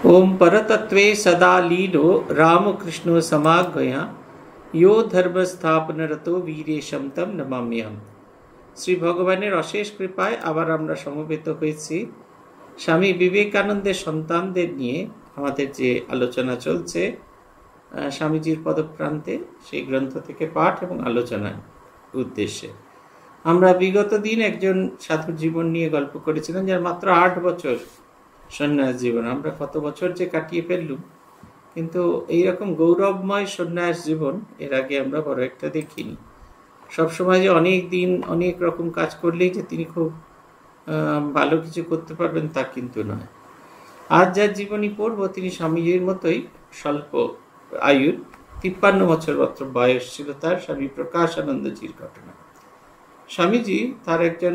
ओम परतत्वे सदा लीनो रामकृष्णो समागया यो धर्म स्थापन रतो वीरेशम तम नमाम्यहम। শ্রী ভগবানের অশেষ কৃপায় আবার আমরা সমবেত হয়েছি স্বামী বিবেকানন্দের সন্তানদের নিয়ে আমাদের যে আলোচনা চলছে স্বামীজির পদপ্রান্তে, সেই গ্রন্থ থেকে পাঠ এবং আলোচনার উদ্দেশ্যে। আমরা বিগত দিন একজন সাধুর জীবন নিয়ে গল্প করেছিলাম, যার মাত্র 8 বছর সন্ন্যাস জীবন। আমরা কত বছর যে কাটিয়ে ফেললুম, কিন্তু এইরকম গৌরবময় সন্ন্যাস জীবন এর আগে আমরা বড় একটা দেখিনি। সবসময় যে অনেক দিন অনেক রকম কাজ করলেই যে তিনি খুব ভালো কিছু করতে পারবেন তা কিন্তু নয়। আজ যার জীবনী পড়ব তিনি স্বামীজির মতোই স্বল্প আয়ুর, 53 বছর মাত্র বয়স ছিল তার। স্বামী প্রকাশানন্দজির ঘটনা। স্বামীজি তার একজন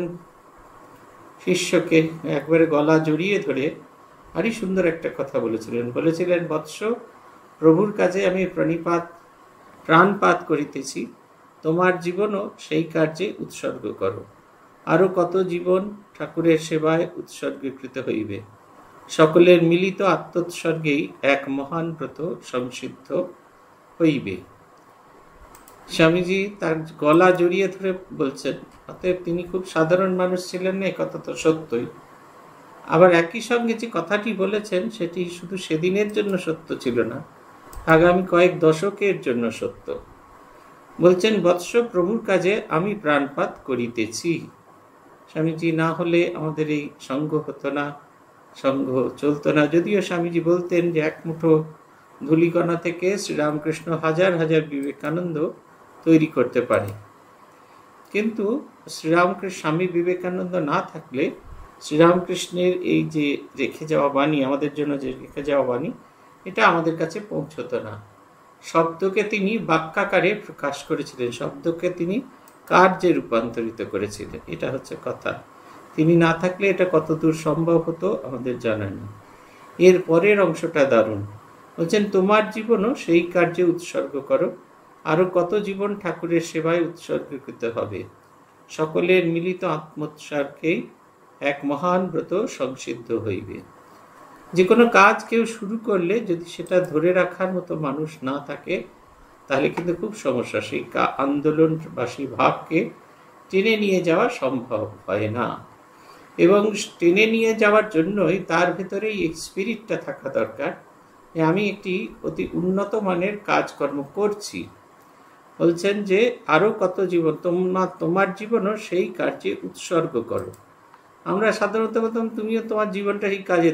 শিষ্যকে একবারে গলা জড়িয়ে ধরে ভারী সুন্দর একটা কথা বলেছিলেন, বৎস, প্রভুর কাজে আমি প্রাণপাত করিতেছি, তোমার জীবনও সেই কার্যে উৎসর্গ করো। আরো কত জীবন ঠাকুরের সেবায় উৎসর্গীকৃত হইবে। সকলের মিলিত আত্মোৎসর্গেই এক মহান ব্রত সংসিদ্ধ হইবে। স্বামীজি তার গলা জড়িয়ে ধরে বলছেন। অতএব তিনি খুব সাধারণ মানুষ ছিলেন না, কথা তো সত্যই। আবার একই সঙ্গে যে কথাটি বলেছেন সেটি শুধু সেদিনের জন্য সত্য ছিল না, আগামী কয়েক দশকের জন্য সত্য। বলছেন, বৎস, প্রভুর কাজে আমি প্রাণপাত করিতেছি। স্বামীজি না হলে আমাদের এই সঙ্গ হতো না, সঙ্গ চলতো না। যদিও স্বামীজি বলতেন যে এক মুঠো ধূলিকণা থেকে শ্রীরামকৃষ্ণ হাজার হাজার বিবেকানন্দ তৈরি করতে পারে, কিন্তু স্বামী বিবেকানন্দ না থাকলে শ্রীরামকৃষ্ণের এই যে রেখে যাওয়া বাণী, আমাদের জন্য যে রেখে যাওয়া বাণী, এটা আমাদের কাছে পৌঁছতো না। শব্দকে তিনি বাক্যাকারে প্রকাশ করেছিলেন, শব্দকে তিনি কার্যে রূপান্তরিত করেছিলেন। এটা হচ্ছে কথা। তিনি না থাকলে এটা কতদূর সম্ভব হতো আমাদের জানা নেই। এর পরের অংশটা দারুণ। বলছেন, তোমার জীবনও সেই কার্যে উৎসর্গ করো। আরো কত জীবন ঠাকুরের সেবায় উৎসর্গীকৃত হবে। সকলের মিলিত আত্মোৎসর্গেই এক মহান ব্রত সংসিদ্ধ হইবে। যে কোনো কাজ কেউ শুরু করলে যদি সেটা ধরে রাখার মতো মানুষ না থাকে, তাহলে কিন্তু খুব সমস্যা। সেই আন্দোলনবাসী ভাবকে টেনে নিয়ে যাওয়া সম্ভব হয় না, এবং টেনে নিয়ে যাওয়ার জন্যই তার ভেতরে এই স্পিরিটটা থাকা দরকার যে আমি একটি অতি উন্নত মানের কাজকর্ম করছি। বলছেন যে আরো কত জীবন, তোমার জীবনও সেই কার্যে উৎসর্গ করো। আমরা সাধারণত বলতাম তুমিও তোমার জীবনটা এই কাজে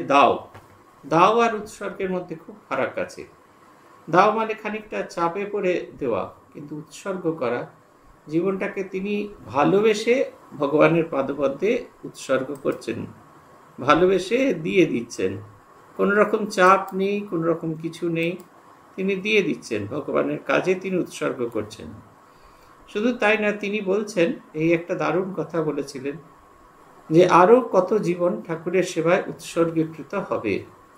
দাও আর উৎসর্গের মধ্যে খুব ফারাক আছে। দাও মানে খানিকটা চাপে পড়ে দেওয়া, কিন্তু উৎসর্গ করা, জীবনটাকে তিনি ভালোবেসে ভগবানের পাদপদ্মে উৎসর্গ করছেন, ভালোবেসে দিয়ে দিচ্ছেন। কোন রকম চাপ নেই, কোন রকম কিছু নেই, তিনি দিয়ে দিচ্ছেন, ভগবানের কাজে তিনি উৎসর্গ করছেন। শুধু তাই না, তিনি বলছেন, এই একটা দারুণ কথা বলেছিলেন যে আরো কত জীবন ঠাকুরের সেবায় উৎসর্গীকৃত হবে।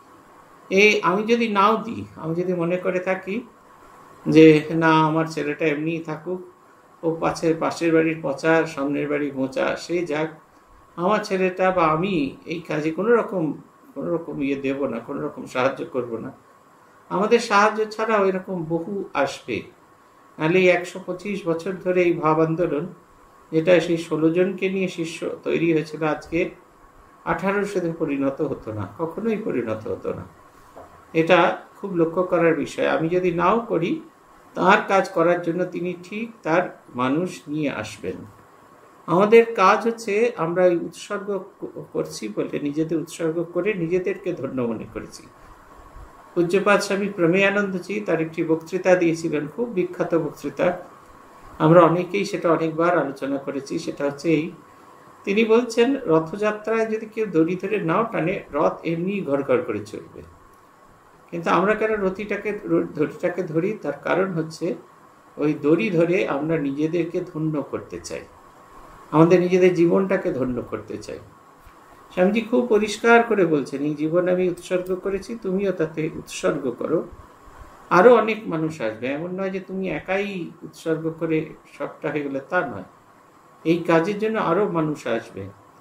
আমি যদি নাও দিই, আমি যদি মনে করে থাকি যে না, আমার ছেলেটা এমনিই থাকুক, ও পাশের বাড়ির পচা, সামনের বাড়ির মোচা, সে যাক, আমার ছেলেটা বা আমি এই কাজে কোনো রকম ইয়ে দেব না, কোনো রকম সাহায্য করব না। আমাদের সাহায্য ছাড়াও এরকম বহু আসবে। নাহলে 125 বছর ধরে এই ভাব আন্দোলন, যেটা সেই 16 জনকে নিয়ে শিষ্য তৈরি হয়েছিল, আজকে 1800 পরিণত হতো না, কখনোই পরিণত হতো না। এটা খুব লক্ষ্য করার বিষয়। আমি যদি নাও করি, তার কাজ করার জন্য তিনি ঠিক তার মানুষ নিয়ে আসবেন। আমাদের কাজ হচ্ছে আমরা এই উৎসর্গ করছি বলে, নিজেদের উৎসর্গ করে নিজেদেরকে ধন্য মনে করেছি। পূজ্যপাদ স্বামী প্রমেয়ানন্দজি তার একটি বক্তৃতা দিয়েছিলেন, খুব বিখ্যাত বক্তৃতা। আমরা অনেকেই সেটা অনেকবার আলোচনা করেছি। সেটা হচ্ছে তিনি বলছেন, রথযাত্রায় যদি কেউ দড়ি ধরে নাও টানে, রথ এমনি ঘর ঘর করে চলবে। কিন্তু আমরা কেন দড়িটাকে ধরি? তার কারণ হচ্ছে ওই দড়ি ধরে আমরা নিজেদেরকে ধন্য করতে চাই, আমাদের নিজেদের জীবনটাকে ধন্য করতে চাই। স্বামীজি খুব পরিষ্কার করে বলছেন, এই জীবন আমি উৎসর্গ করেছি, তুমিও তাতে উৎসর্গ করো। আরো অনেক মানুষ আসবে, এমন নয় যে তুমি একাই উৎসর্গ করে সবটা হয়ে গেলে, তা নয়। এই কাজের জন্য আরো মানুষ আসবে।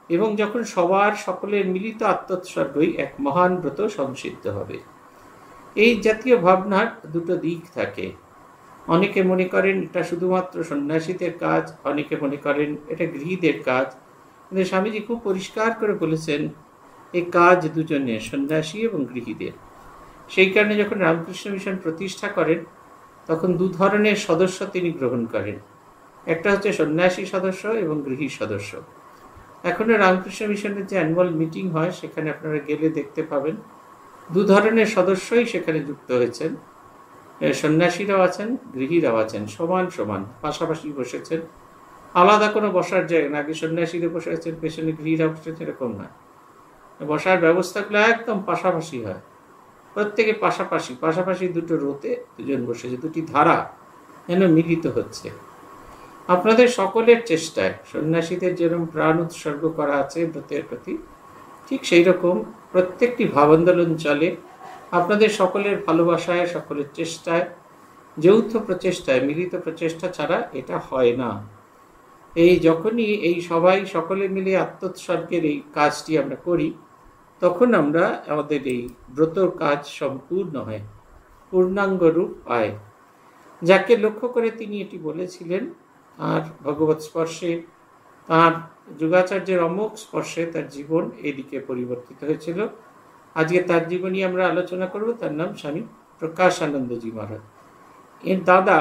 এবং যখন সবার সকলের মিলিত আত্মোৎসর্গই এক মহান ব্রত সংসিদ্ধ হবে। এই জাতীয় ভাবনার দুটো দিক থাকে। অনেকে মনে করেন এটা শুধুমাত্র সন্ন্যাসীদের কাজ, অনেকে মনে করেন এটা গৃহীদের কাজ। কিন্তু স্বামীজি খুব পরিষ্কার করে বলেছেন এই কাজ দুজনের, সন্ন্যাসী এবং গৃহীদের। সেই কারণে যখন রামকৃষ্ণ মিশন প্রতিষ্ঠা করেন তখন দু ধরনের সদস্য তিনি গ্রহণ করেন, একটা হচ্ছে সন্ন্যাসী সদস্য এবং গৃহী সদস্য। এখনো রামকৃষ্ণ মিশনের যে অ্যানুয়াল মিটিং হয় সেখানে আপনারা গেলে দেখতে পাবেন দু ধরনের সদস্যই সেখানে যুক্ত হয়েছেন। সন্ন্যাসীরাও আছেন, গৃহীরাও আছেন, সমান সমান পাশাপাশি বসেছেন। আলাদা কোনো বসার জায়গা না, আগে সন্ন্যাসীরা বসে আছেন, পেছনে গৃহীরা বসেছেন, এরকম না। বসার ব্যবস্থাগুলো একদম পাশাপাশি হয়, প্রত্যেকে পাশাপাশি পাশাপাশি দুটো রোতে দুজন বসেছে, দুটি ধারা যেন মিলিত হচ্ছে। আপনাদের সকলের চেষ্টায় সন্ন্যাসীদের যেরকম প্রাণ উৎসর্গ করা আছে ব্রতের প্রতি, ঠিক সেই রকম প্রত্যেকটি ভাবান্দোলন চলে আপনাদের সকলের ভালোবাসায়, সকলের চেষ্টায়, যৌথ প্রচেষ্টায়, মিলিত প্রচেষ্টা ছাড়া এটা হয় না। এই যখনই এই সবাই সকলে মিলে আত্মোৎসর্গের এই কাজটি আমরা করি, তখন আমরা আমাদের এই ব্রত কাজ সম্পূর্ণ হয়, পূর্ণাঙ্গ রূপ পায়। যাকে লক্ষ্য করে তিনি এটি বলেছিলেন, আর ভগবৎ স্পর্শে, তাঁর যুগাচার্যের অমোঘ স্পর্শে তার জীবন এদিকে পরিবর্তিত হয়েছিল। আজকে তার জীবনী আমরা আলোচনা করব। তার নাম স্বামী প্রকাশানন্দজি মহারাজ। এর দাদা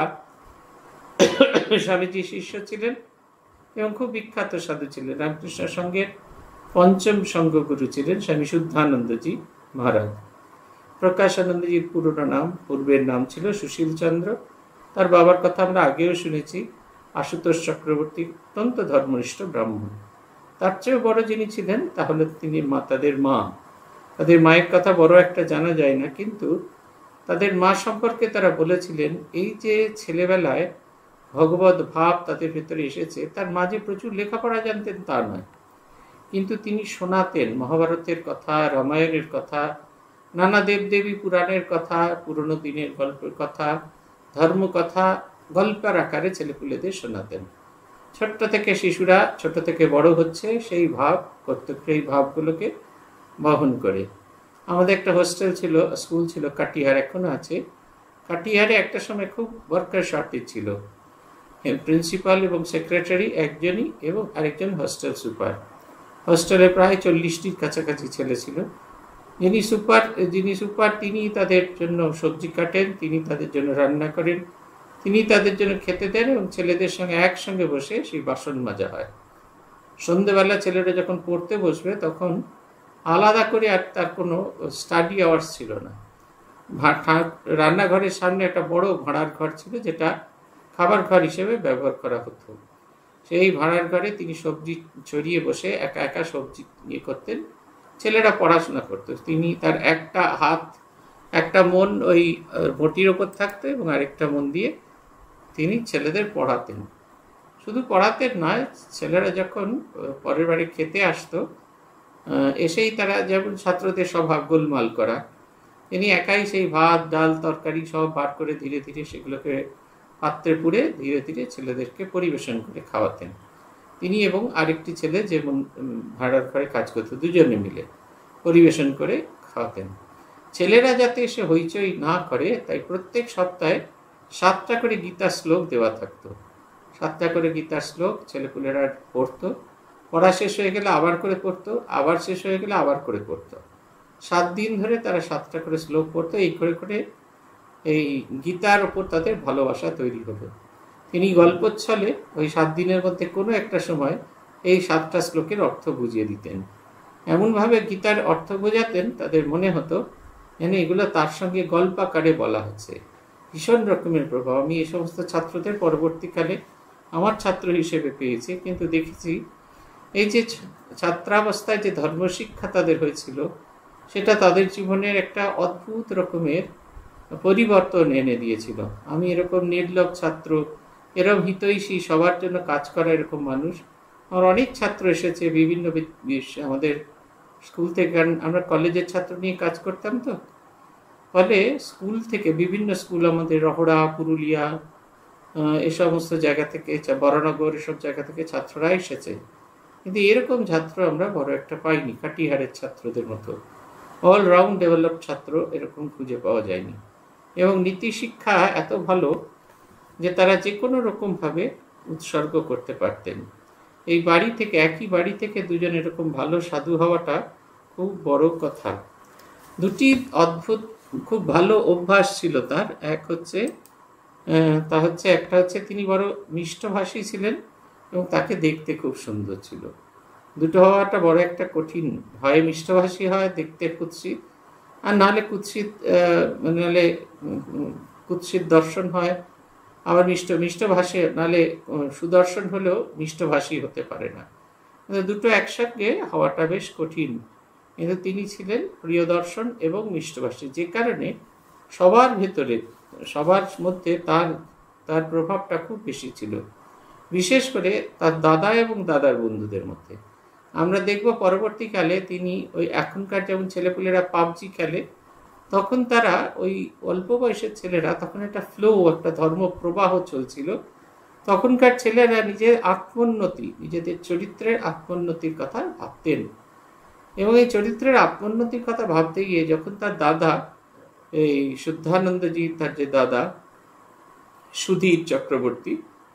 স্বামীজির শিষ্য ছিলেন এবং খুব বিখ্যাত সাধু ছিলেন। রামকৃষ্ণ সংঘের পঞ্চম সংঘগুরু ছিলেন স্বামী শুদ্ধানন্দজি মহারাজ। প্রকাশানন্দজির পুরনো নাম, পূর্বের নাম ছিল সুশীল চন্দ্র। তার বাবার কথা আমরা আগেও শুনেছি, আশুতোষ চক্রবর্তী, অত্যন্ত ধর্মনিষ্ঠ ব্রাহ্মণ। তার চেয়েও বড় যিনি ছিলেন তাহলে তিনি তাদের মা। তাদের মায়ের কথা বড় একটা জানা যায় না, কিন্তু তাদের মা সম্পর্কে তারা বলেছিলেন এই যে ছেলেবেলায় ভগবত ভাব তাদের ভেতরে এসেছে, তার মা যে প্রচুর লেখাপড়া জানতেন তা নয়, কিন্তু তিনি শোনাতেন মহাভারতের কথা, রামায়ণের কথা, নানা দেবদেবী পুরাণের কথা, পুরনো দিনের গল্পের কথা, ধর্ম কথা গল্পের আকারে ছেলেপুলেদের শোনাতেন। ছোট্ট থেকে শিশুরা ছোট থেকে বড় হচ্ছে সেই ভাব, কর্তব্য এই ভাবগুলোকে বহন করে। আমাদের একটা হোস্টেল ছিল, স্কুল ছিল কাটিহার, এখনো আছে। কাটিহারে একটা সময় খুব ওয়ার্কার শর্টেজ ছিল, প্রিন্সিপাল এবং সেক্রেটারি একজনই এবং আরেকজন হোস্টেল সুপার। হোস্টেলে প্রায় 40টির কাছাকাছি ছেলে ছিল। যিনি সুপার তিনি তাদের জন্য সবজি কাটেন, তিনি তাদের জন্য রান্না করেন, তিনি তাদের জন্য খেতে দেন এবং ছেলেদের সঙ্গে একসঙ্গে বসে সেই বাসন মাজা হয়। সন্ধ্যেবেলা ছেলেরা যখন পড়তে বসবে তখন আলাদা করে আর তার কোনো স্টাডি আওয়ার্স ছিল না। রান্নাঘরের সামনে একটা বড় ভাঁড়ার ঘর ছিল, যেটা খাবার ঘর হিসেবে ব্যবহার করা হতো। সেই ভাঁড়ার ঘরে তিনি সবজি ছড়িয়ে বসে একা একা সবজি ইয়ে করতেন, ছেলেরা পড়াশোনা করতো। তিনি তার একটা হাত, একটা মন ওই বটির ওপর থাকতো এবং আরেকটা মন দিয়ে তিনি ছেলেদের পড়াতেন। শুধু পড়াতেন নয়, ছেলেরা যখন পরের বাড়ি খেতে আসতো, এসেই তারা যেমন ছাত্রদের স্বভাব গোলমাল করা, তিনি একাই সেই ভাত, ডাল, তরকারি সব বার করে ধীরে ধীরে সেগুলোকে পাত্রে পুরে ধীরে ধীরে ছেলেদেরকে পরিবেশন করে খাওয়াতেন। তিনি এবং আরেকটি ছেলে যেমন ভাড়ার ঘরে কাজ করতো, দুজনে মিলে পরিবেশন করে খাওয়াতেন। ছেলেরা যাতে এসে হইচই না করে তাই প্রত্যেক সপ্তাহে 7টা করে গীতা শ্লোক দেওয়া থাকতো। 7টা করে গীতার শ্লোক ছেলেপুলেরা পড়তো, পড়া শেষ হয়ে গেলে আবার করে পড়তো, আবার শেষ হয়ে গেলে আবার করে পড়তো। 7 দিন ধরে তারা 7টা করে শ্লোক পড়তো। এই করে করে এই গীতার ওপর তাদের ভালোবাসা তৈরি হলো। তিনি গল্পচ্ছলে ওই 7 দিনের মধ্যে কোনো একটা সময় এই 7টা শ্লোকের অর্থ বুঝিয়ে দিতেন। এমনভাবে গীতার অর্থ বোঝাতেন তাদের মনে হতো যেন এগুলো তার সঙ্গে গল্প আকারে বলা হচ্ছে। ভীষণ রকমের প্রভাব আমি এই সমস্ত ছাত্রদের পরবর্তীকালে আমার ছাত্র হিসেবে পেয়েছি, কিন্তু দেখেছি এই যে ছাত্রাবস্থায় যে ধর্মশিক্ষা তাদের হয়েছিল সেটা তাদের জীবনের একটা অদ্ভুত রকমের পরিবর্তন এনে দিয়েছিল। আমি এরকম নির্লোভ ছাত্র, এরকম হিতৈষী, সবার জন্য কাজ করা এরকম মানুষ, আমার অনেক ছাত্র এসেছে বিভিন্ন আমাদের স্কুল থেকে, কারণ আমরা কলেজের ছাত্র নিয়ে কাজ করতাম, তো ফলে স্কুল থেকে বিভিন্ন স্কুল, আমাদের রহড়া, পুরুলিয়া, এ সমস্ত জায়গা থেকে, বরানগর, এসব জায়গা থেকে ছাত্ররা এসেছে কিন্তু এরকম ছাত্র আমরা বড় একটা পাইনি, কাটিহারের ছাত্রদের মতো অলরাউন্ড ডেভেলপ ছাত্র এরকম খুঁজে পাওয়া যায়নি। এবং নীতি শিক্ষা এত ভালো যে তারা যে কোনো রকমভাবে উৎসর্গ করতে পারতেন। এই বাড়ি থেকে, একই বাড়ি থেকে দুজন এরকম ভালো সাধু হওয়াটা খুব বড় কথা। দুটি অদ্ভুত খুব ভালো অভ্যাস ছিল তার। একটা হচ্ছে তিনি বড় মিষ্টভাষী ছিলেন এবং তাকে দেখতে খুব সুন্দর ছিল। দুটো হওয়াটা বড় একটা কঠিন, হয় মিষ্টভাষী হয় দেখতে কুৎসিত, আর নাহলে কুৎসিত দর্শন হয়, আবার মিষ্টভাষী নাহলে সুদর্শন হলেও মিষ্টভাষী হতে পারে না। দুটো একসঙ্গে হওয়াটা বেশ কঠিন, কিন্তু তিনি ছিলেন প্রিয় দর্শন এবং মিষ্টভাষী, যে কারণে সবার ভেতরে, সবার মধ্যে তার প্রভাবটা খুব বেশি ছিল, বিশেষ করে তার দাদা এবং দাদার বন্ধুদের মধ্যে। আমরা দেখব পরবর্তীকালে তিনি ওই এখনকার যেমন ছেলেপুলেরা পাবজি খেলে, তখন তারা ওই অল্প বয়সের ছেলেরা, তখন একটা ফ্লো, একটা ধর্ম প্রবাহ চলছিল। তখনকার ছেলেরা নিজেদের চরিত্রের আত্মোন্নতির কথা ভাবতেন, এবং এই চরিত্রের আত্মোন্নতির কথা ভাবতে গিয়ে যখন তার দাদা, এই শুদ্ধানন্দজি, তার যে দাদা সুধীর চক্রবর্তী,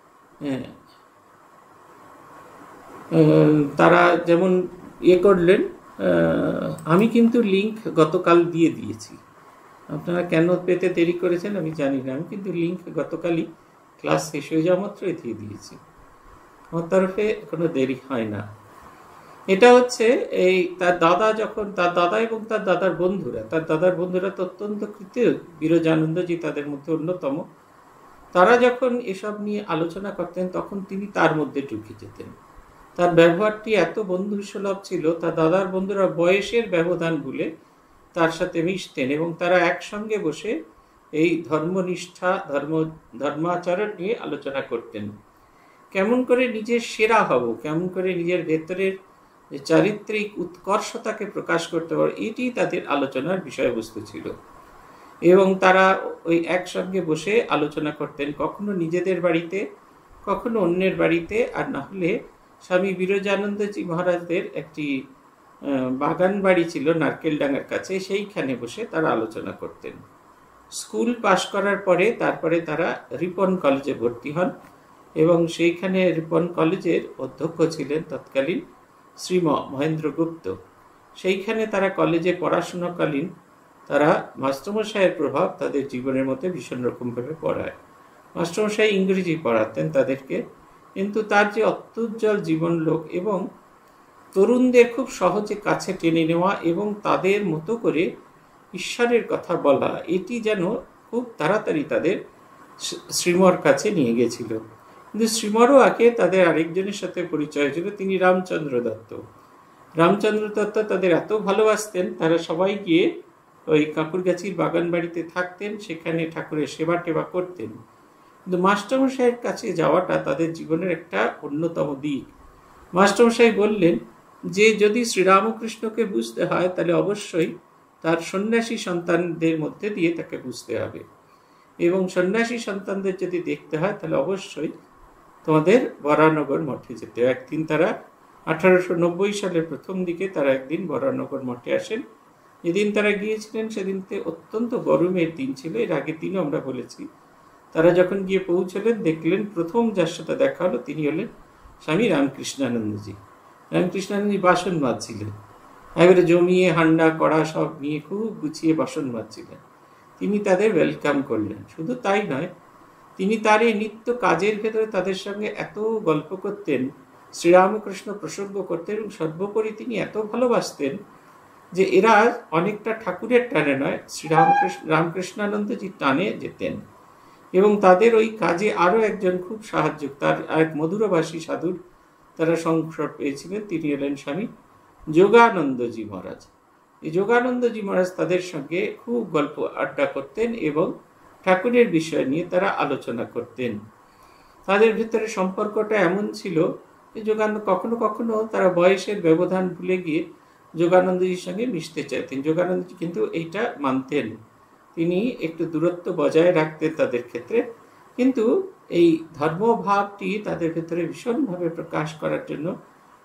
তারা যেমন করলেন, আমি কিন্তু লিঙ্ক গতকাল দিয়ে দিয়েছি, আপনারা কেন পেতে দেরি করেছেন আমি জানি না, আমি কিন্তু লিঙ্ক গতকালই ক্লাস শেষ হয়ে যাওয়া মাত্রই দিয়ে দিয়েছি, আমার তরফে কোনো দেরি হয় না। এটা হচ্ছে এই তার দাদা এবং তার দাদার বন্ধুরা তো অত্যন্ত কৃতজ্ঞ, বিরজানন্দজি তাদের মধ্যে অন্যতম। তারা যখন এসব নিয়ে আলোচনা করতেন তখন তিনি তার মধ্যে ঢুকে যেতেন। তার ব্যবহারটি এত বন্ধুসুলভ ছিল, তার দাদার বন্ধুরা বয়সের ব্যবধান ভুলে তার সাথে মিশতেন এবং তারা একসঙ্গে বসে এই ধর্মনিষ্ঠা, ধর্মাচরণ নিয়ে আলোচনা করতেন। কেমন করে নিজের সেরা হব, কেমন করে নিজের ভেতরের চারিত্রিক উৎকর্ষতাকে প্রকাশ করতে পারবে, এটি তাদের আলোচনার বিষয়বস্তু ছিল। এবং তারা ওই একসঙ্গে বসে আলোচনা করতেন, কখনো নিজেদের বাড়িতে, কখনো অন্যের বাড়িতে, আর না হলে স্বামী বিরজানন্দজি মহারাজদের একটি বাগান বাড়ি ছিল নারকেলডাঙ্গার কাছে, সেইখানে বসে তারা আলোচনা করতেন। স্কুল পাশ করার পরে তারপরে তারা রিপন কলেজে ভর্তি হন এবং সেইখানে রিপন কলেজের অধ্যক্ষ ছিলেন তৎকালীন শ্রী মহেন্দ্র গুপ্ত। সেইখানে তারা কলেজে পড়াশোনাকালীন তারা মাস্টারমশাইয়ের প্রভাব তাদের জীবনের মধ্যে ভীষণ রকমভাবে পড়ায়। মাস্টারমশাই ইংরেজি পড়াতেন তাদেরকে, কিন্তু তার যে অত্যুজ্জ্বল জীবন লোক এবং তরুণদের খুব সহজে কাছে টেনে নেওয়া এবং তাদের মতো করে ঈশ্বরের কথা বলা, এটি যেন খুব তাড়াতাড়ি তাদের শ্রীমর কাছে নিয়ে গেছিল। কিন্তু শ্রীমরও আগে তাদের আরেকজনের সাথে পরিচয় হয়েছিল, তিনি রামচন্দ্র দত্ত তাদের এত ভালোবাসতেন, তারা সবাই গিয়ে ওই কাকুরগাছির বাগান বাড়িতে থাকতেন, সেখানে ঠাকুরের সেবা টেবা করতেন। কিন্তু মাস্টারমশাইয়ের কাছে যাওয়াটা তাদের জীবনের একটা অন্যতম দিক। মাস্টারমশাই বললেন যে যদি শ্রীরামকৃষ্ণকে বুঝতে হয় তাহলে অবশ্যই তার সন্ন্যাসী সন্তানদের মধ্যে দিয়ে তাকে বুঝতে হবে, এবং সন্ন্যাসী সন্তানদের যদি দেখতে হয় তাহলে অবশ্যই তোমাদের বরানগর মঠে যেতে হয়। একদিন তারা 1890 সালের প্রথম দিকে তারা একদিন বরানগর মঠে আসেন। যেদিন তারা গিয়েছিলেন সেদিনতে অত্যন্ত গরমের দিন ছিল, এর আগের দিনও আমরা বলেছি। তারা যখন গিয়ে পৌঁছলেন দেখলেন প্রথম যার সাথে দেখা হলো তিনি হলেন স্বামী রামকৃষ্ণানন্দজি। রামকৃষ্ণানন্দজি বাসন মাজছিলেন, এবারে জমিয়ে হান্ডা কড়া সব নিয়ে খুব গুছিয়ে বাসন মাজছিলেন। তিনি তাদের ওয়েলকাম করলেন। শুধু তাই নয়, তিনি তার এই নিত্য কাজের ভেতরে তাদের সঙ্গে এত গল্প করতেন, শ্রীরামকৃষ্ণ প্রসঙ্গ করতেন, এবং সর্বোপরি তিনি এত ভালোবাসতেন যে এরা অনেকটা ঠাকুরের টানে নয়, রামকৃষ্ণানন্দজির টানে যেতেন। এবং তাদের ওই কাজে আরও একজন খুব সাহায্য, তার এক মধুরভাষী সাধুর তারা সংস্রব পেয়েছিলেন, তিনি হলেন স্বামী যোগানন্দজি মহারাজ। এই যোগানন্দজি মহারাজ তাদের সঙ্গে খুব গল্প আড্ডা করতেন এবং ঠাকুরের বিষয় নিয়ে তারা আলোচনা করতেন। তাদের ভিতরে সম্পর্কটা এমন ছিল যে কখনো কখনো তারা বয়সের ব্যবধান ভুলে গিয়ে যোগানন্দজির সঙ্গে মিশতে চাইতেন। যোগানন্দজি কিন্তু এইটা মানতেন, তিনি একটু দূরত্ব বজায় রাখতেন তাদের ক্ষেত্রে, কিন্তু এই ধর্মভাবটি তাদের ভেতরে ভীষণভাবে প্রকাশ করার জন্য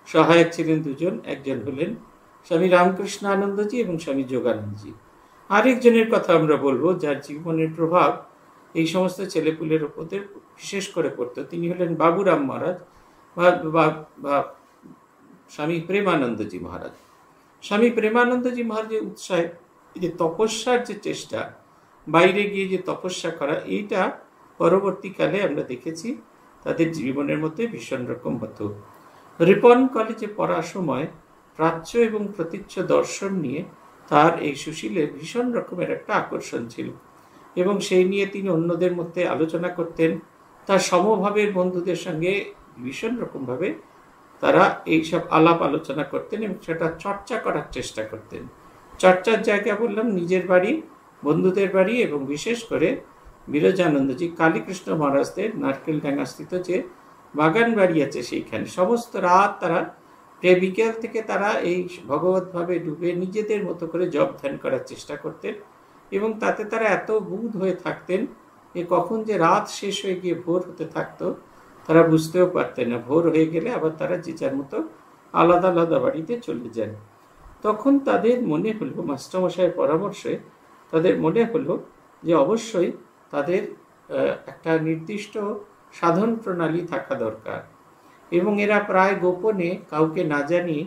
সহায়ক ছিলেন দুজন, একজন হলেন স্বামী রামকৃষ্ণ আনন্দজি এবং স্বামী যোগানন্দজি। আরেকজনের কথা আমরা বলবো যার জীবনের প্রভাব এই সমস্ত ছেলেপুলের ওপর বিশেষ করে পড়তো, তিনি হলেন বাবুরাম মহারাজ বা স্বামী প্রেমানন্দজি মহারাজ। স্বামী প্রেমানন্দজি মহারাজের উৎসাহে যে তপস্যার যে চেষ্টা, বাইরে গিয়ে যে তপস্যা করা, এইটা পরবর্তীকালে আমরা দেখেছি তাদের জীবনের মধ্যে ভীষণ রকম হতো। রিপন কলেজে পড়ার সময় প্রাচ্য এবং প্রতীচ্য দর্শন নিয়ে তার এই সুশীলের ভীষণ রকমের একটা আকর্ষণ ছিল এবং সেই নিয়ে তিনি অন্যদের মধ্যে আলোচনা করতেন। তার সমভাবের বন্ধুদের সঙ্গে ভীষণ রকমভাবে তারা এইসব আলাপ আলোচনা করতেন এবং সেটা চর্চা করার চেষ্টা করতেন। চর্চার জায়গা বললাম নিজের বাড়ি, বন্ধুদের বাড়ি এবং বিশেষ করে বিরজানন্দজি কালীকৃষ্ণ মহারাজদের নারকেল ডাঙ্গাস্থিত যে বাগান বাড়ি আছে সেইখানে সমস্ত রাত তারা বিকেল থেকে তারা এই ভগবতভাবে ডুবে নিজেদের মতো করে জপ ধ্যান করার চেষ্টা করতেন এবং তাতে তারা এত বুধ হয়ে থাকতেন যে কখন যে রাত শেষ হয়ে গিয়ে ভোর হতে থাকতো তারা বুঝতেও পারতেন না। ভোর হয়ে গেলে আবার তারা যে যার মতো আলাদা আলাদা বাড়িতে চলে যান। তখন তাদের মনে হলো, মাস্টারমশাইয়ের পরামর্শে তাদের মনে হলো যে অবশ্যই তাদের একটা নির্দিষ্ট সাধন প্রণালী থাকা দরকার এবং এরা প্রায় গোপনে কাউকে না জানিয়ে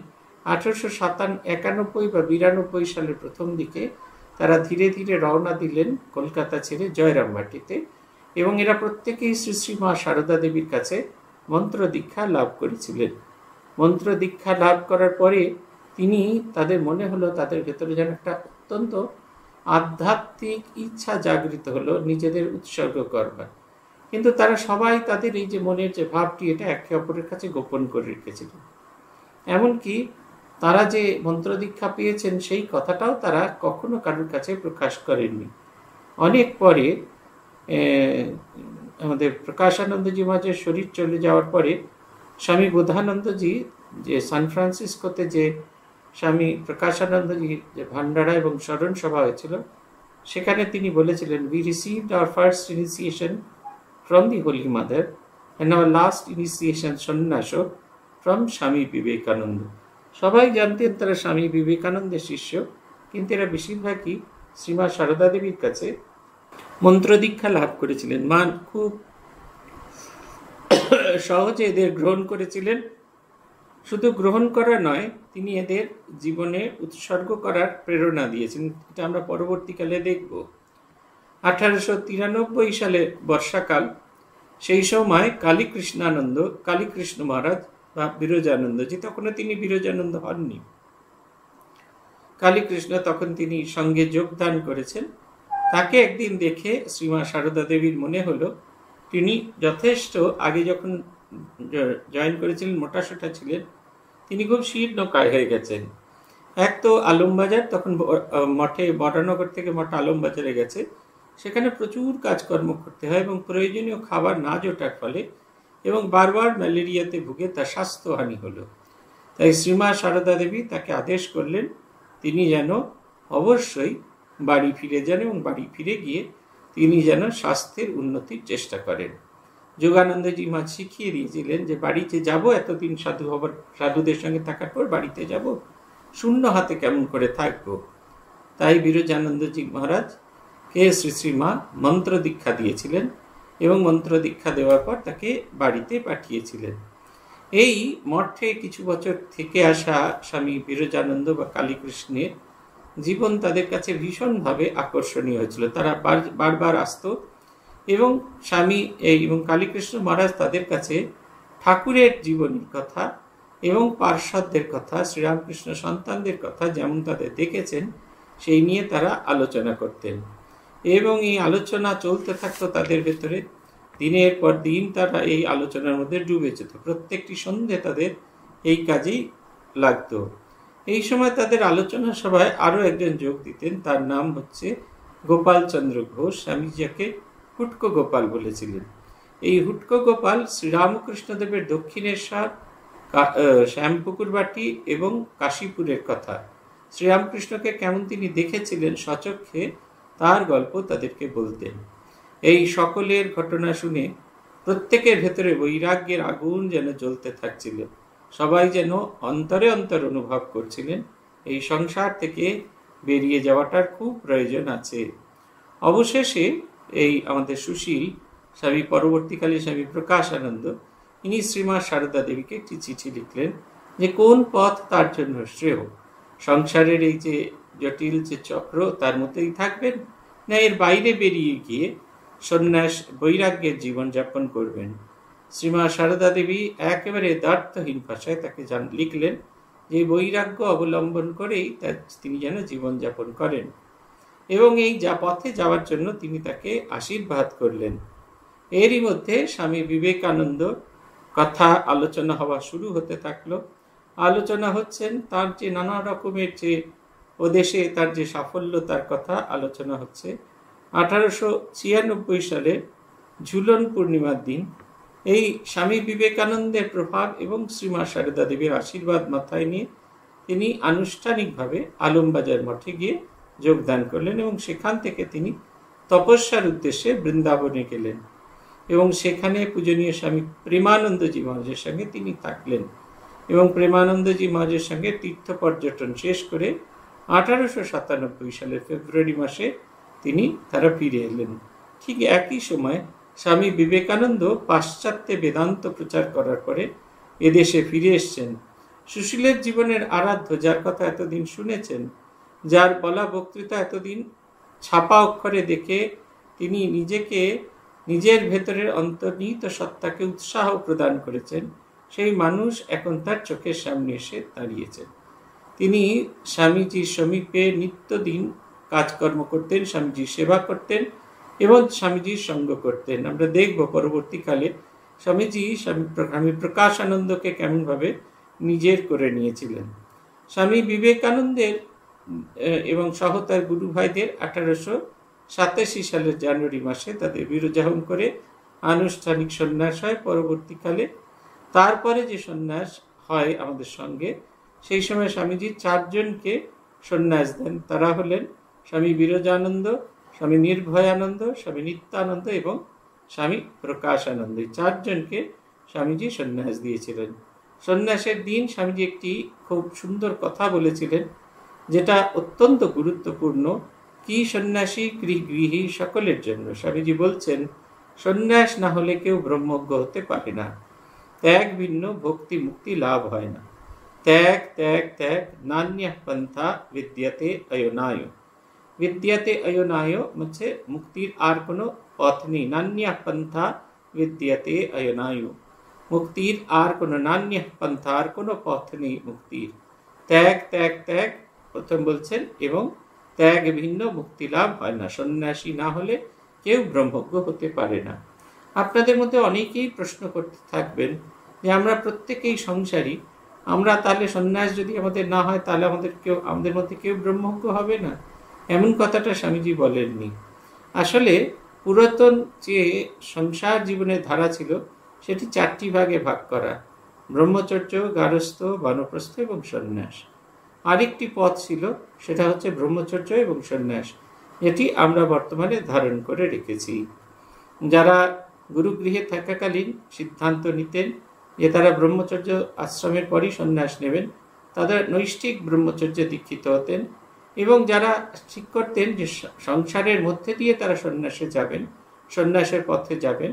1891 বা 92 সালের প্রথম দিকে তারা ধীরে ধীরে রওনা দিলেন কলকাতা ছেড়ে জয়রামবাটিতে এবং এরা প্রত্যেকেই শ্রী শ্রী মা সারদা দেবীর কাছে মন্ত্র দীক্ষা লাভ করেছিলেন। মন্ত্র দীক্ষা লাভ করার পরে তাদের মনে হলো তাদের ভেতরে যেন একটা অত্যন্ত আধ্যাত্মিক ইচ্ছা জাগৃত হলো নিজেদের উৎসর্গ করবার, কিন্তু তারা সবাই তাদের এই যে মনের যে ভাবটি এটা একে অপরের কাছে গোপন করে রেখেছিলেন। এমনকি তারা যে মন্ত্র দীক্ষা পেয়েছেন সেই কথাটাও তারা কখনো কারোর কাছে প্রকাশ করেননি। অনেক পরে আমাদের প্রকাশানন্দজি মহারাজের শরীর চলে যাওয়ার পরে স্বামী বোধানন্দজি যে সান ফ্রান্সিসকোতে যে স্বামী প্রকাশানন্দজি যে ভান্ডারা এবং স্মরণ সভা হয়েছিল সেখানে তিনি বলেছিলেন, we received our first initiation from the Holy Mother and our last initiation সন্ন্যাসও from Swami Vivekananda. সবাই জানতেন তারা স্বামী বিবেকানন্দের শিষ্য, কিন্তু এরা বেশিরভাগই শ্রীমা সারদা দেবীর কাছে মন্ত্র দীক্ষা লাভ করেছিলেন। মা খুব সহজে এদের গ্রহণ করেছিলেন। শুধু গ্রহণ করা নয়, তিনি এদের জীবনে উৎসর্গ করার প্রেরণা দিয়েছেন। এটা আমরা পরবর্তীকালে দেখব। 1893 সালে বর্ষাকাল, সেই সময় কালীকৃষ্ণ মহারাজ বা বিরজানন্দজি, তখনও তিনি বিরজানন্দ হননি, কালীকৃষ্ণ তখন তিনি সঙ্গে যোগদান করেছেন। তাকে একদিন দেখে শ্রীমা সারদা দেবীর মনে হলো তিনি যথেষ্ট আগে যখন জয়েন করেছিলেন মোটাসোটা ছিলেন, তিনি খুব শীর্ণকায় হয়ে গেছেন। এক তো আলমবাজার, তখন মঠে বরানগর থেকে মঠ আলমবাজারে গেছে, সেখানে প্রচুর কাজকর্ম করতে হয় এবং প্রয়োজনীয় খাবার না জোটার ফলে এবং বারবার ম্যালেরিয়াতে ভুগে তার স্বাস্থ্যহানি হলো। তাই শ্রীমা সারদা দেবী তাকে আদেশ করলেন তিনি যেন অবশ্যই বাড়ি ফিরে যান এবং বাড়ি ফিরে গিয়ে তিনি যেন স্বাস্থ্যের উন্নতির চেষ্টা করেন। যোগানন্দজি মা শিখিয়ে দিয়েছিলেন যে বাড়িতে যাব, এতদিন সাধুদের সঙ্গে থাকার পর বাড়িতে যাব, শূন্য হাতে কেমন করে থাকবো। তাই বিরজানন্দজি মহারাজ কে শ্রী শ্রীমা মন্ত্র দীক্ষা দিয়েছিলেন এবং মন্ত্র দীক্ষা দেওয়ার পর তাকে বাড়িতে পাঠিয়েছিলেন। এই মঠে কিছু বছর থেকে আসা স্বামী বিরজানন্দ বা কালীকৃষ্ণের জীবন তাদের কাছে ভীষণভাবে আকর্ষণীয় হয়েছিল। তারা বারবার আসত এবং স্বামী এবং কালীকৃষ্ণ মহারাজ তাদের কাছে ঠাকুরের জীবনীর কথা এবং পার্শ্বদের কথা, শ্রীরামকৃষ্ণ সন্তানদের কথা যেমন তাদের দেখেছেন সেই নিয়ে তারা আলোচনা করতেন এবং এই আলোচনা চলতে থাকতো তাদের ভেতরে। দিনের পর দিন তারা এই আলোচনার মধ্যে ডুবে যেত, প্রত্যেকটি সন্ধ্যে তাদের এই কাজেই লাগতো। এই সময় তাদের আলোচনা সভায় আরও একজন যোগ দিতেন, তার নাম হচ্ছে গোপাল চন্দ্র ঘোষ। স্বামী যাকে হুটকো গোপাল বলেছিলেন। এই হুটকো গোপাল শ্রীরামকৃষ্ণদেবের দক্ষিণেশ্বর, শ্যামপুকুরবাটি এবং কাশীপুরের কথা, শ্রীরামকৃষ্ণকে কেমন তিনি দেখেছিলেন সচক্ষে তার গল্প তাদেরকে বলতেন। এই সকলের ঘটনা শুনে প্রত্যেকের ভেতরে বৈরাগ্যের আগুন যেন জ্বলতে থাকছিল। সবাই যেন অন্তরে অন্তর অনুভব করছিলেন এই সংসার থেকে বেরিয়ে যাওয়াটার খুব প্রয়োজন আছে। অবশেষে এই আমাদের সুশীল স্বামী, পরবর্তীকালে স্বামী প্রকাশানন্দ, ইনি শ্রীমা সারদা দেবীকে একটি চিঠি লিখলেন যে কোন পথ তার জন্য শ্রেয়। সংসারের এই যে জটিল যে চক্র তার মধ্যেই থাকবেন, না এর বাইরে বেরিয়ে গিয়ে সন্ন্যাস বৈরাগ্যের জীবনযাপন করবেন। শ্রীমা সারদা দেবী একেবারে দ্বার্থহীন ভাষায় তাকে লিখলেন যে বৈরাগ্য অবলম্বন করেই তিনি যেন জীবনযাপন করেন, এবং এই পথে যাওয়ার জন্য তিনি তাকে আশীর্বাদ করলেন। এরই মধ্যে স্বামী বিবেকানন্দ কথা আলোচনা হওয়া শুরু হতে থাকলো। আলোচনা হচ্ছেন তার যে নানা রকমের যে ওদেশে তার যে সাফল্য তার কথা আলোচনা হচ্ছে। 1896 সালে ঝুলন পূর্ণিমার দিন এই স্বামী বিবেকানন্দের প্রভাব এবং শ্রীমা সারদা দেবীর আশীর্বাদ মাথায় নিয়ে তিনি আনুষ্ঠানিকভাবে আলমবাজার মঠে গিয়ে যোগদান করলেন, এবং সেখান থেকে তিনি তপস্যার উদ্দেশ্যে বৃন্দাবনে গেলেন এবং সেখানে পূজনীয় স্বামী প্রেমানন্দজি মহারাজের সঙ্গে তিনি থাকলেন, এবং প্রেমানন্দজি মহারাজের সঙ্গে তীর্থ পর্যটন শেষ করে 1897 সালের ফেব্রুয়ারি মাসে তারা ফিরে এলেন। ঠিক একই সময় স্বামী বিবেকানন্দ পাশ্চাত্যে বেদান্ত প্রচার করার পরে এদেশে ফিরে এসছেন। সুশীলের জীবনের আরাধ্য, যার কথা এতদিন শুনেছেন, যার বলা বক্তৃতা এতদিন ছাপা অক্ষরে দেখে তিনি নিজেকে, নিজের ভেতরের অন্তর্নিহিত সত্তাকে উৎসাহ প্রদান করেছেন, সেই মানুষ এখন তার চোখের সামনে এসে দাঁড়িয়েছেন। তিনি স্বামীজির সমীপে নিত্যদিন কাজকর্ম করতেন, স্বামীজির সেবা করতেন এবং স্বামীজির সঙ্গ করতেন। আমরা দেখব পরবর্তীকালে স্বামীজি স্বামী প্রকাশানন্দকে কেমনভাবে নিজের করে নিয়েছিলেন। স্বামী বিবেকানন্দের এবং সহ তার গুরু ভাইদের 1887 সালের জানুয়ারি মাসে তাদের বিরোজাহম করে আনুষ্ঠানিক সন্ন্যাস হয়। পরবর্তীকালে তারপরে যে সন্ন্যাস হয় আমাদের সঙ্গে, সেই সময় স্বামীজি 4 জনকে সন্ন্যাস দেন। তারা হলেন স্বামী বিরজানন্দ, স্বামী নির্ভয়ানন্দ, স্বামী নিত্যানন্দ এবং স্বামী প্রকাশানন্দ। 4 জনকে স্বামীজি সন্ন্যাস দিয়েছিলেন। সন্ন্যাসের দিন স্বামীজি একটি খুব সুন্দর কথা বলেছিলেন, যেটা অত্যন্ত গুরুত্বপূর্ণ। কি সন্ন্যাসী গৃহী সকলের জন্য। স্বামীজি বলছেন, সন্ন্যাস না হলে কেউ ব্রহ্মজ্ঞ হতে পারে না। ত্যাগ ভিন্ন ভক্তি মুক্তি লাভ হয় না। ত্যাগ ত্যাগ ত্যাগ নান্য পন্থা বিদ্যতে অয়োনায়। বিদ্যতে অয়োনায় হচ্ছে মুক্তির আর কোনো পথ নেই। নান্য পন্থা বিদ্যতে অয়োনায়, মুক্তির আর কোনো নান্য পন্থা, আর কোনো পথ নেই মুক্তির। ত্যাগ ত্যাগ ত্যাগ প্রথম বলছেন, এবং ত্যাগ ভিন্ন মুক্তি লাভ হয় না। সন্ন্যাসী না হলে কেউ ব্রহ্মজ্ঞ হতে পারে না। আপনাদের মধ্যে অনেকেই প্রশ্ন করতে থাকবেন যে আমরা প্রত্যেকেই সংসারী, আমরা তাহলে সন্ন্যাস যদি আমাদের না হয় তাহলে আমাদের মধ্যে কেউ ব্রহ্মজ্ঞ হবে না। এমন কথাটা স্বামীজি বলেননি। আসলে পুরাতন যে সংসার জীবনের ধারা ছিল সেটি 4টি ভাগে ভাগ করা: ব্রহ্মচর্য, গারস্থ, বানপ্রস্থ এবং সন্ন্যাস। আরেকটি পথ ছিল, সেটা হচ্ছে ব্রহ্মচর্য এবং সন্ন্যাস, যেটি আমরা বর্তমানে ধারণ করে রেখেছি। যারা গুরুগৃহে থাকাকালীন সিদ্ধান্ত নিতেন যে তারা ব্রহ্মচর্য আশ্রমের পরই সন্ন্যাস নেবেন, তাদের নৈষ্ঠিক ব্রহ্মচর্যে দীক্ষিত হতেন, এবং যারা ঠিক করতেন যে সংসারের মধ্যে দিয়ে তারা সন্ন্যাসে যাবেন, সন্ন্যাসের পথে যাবেন,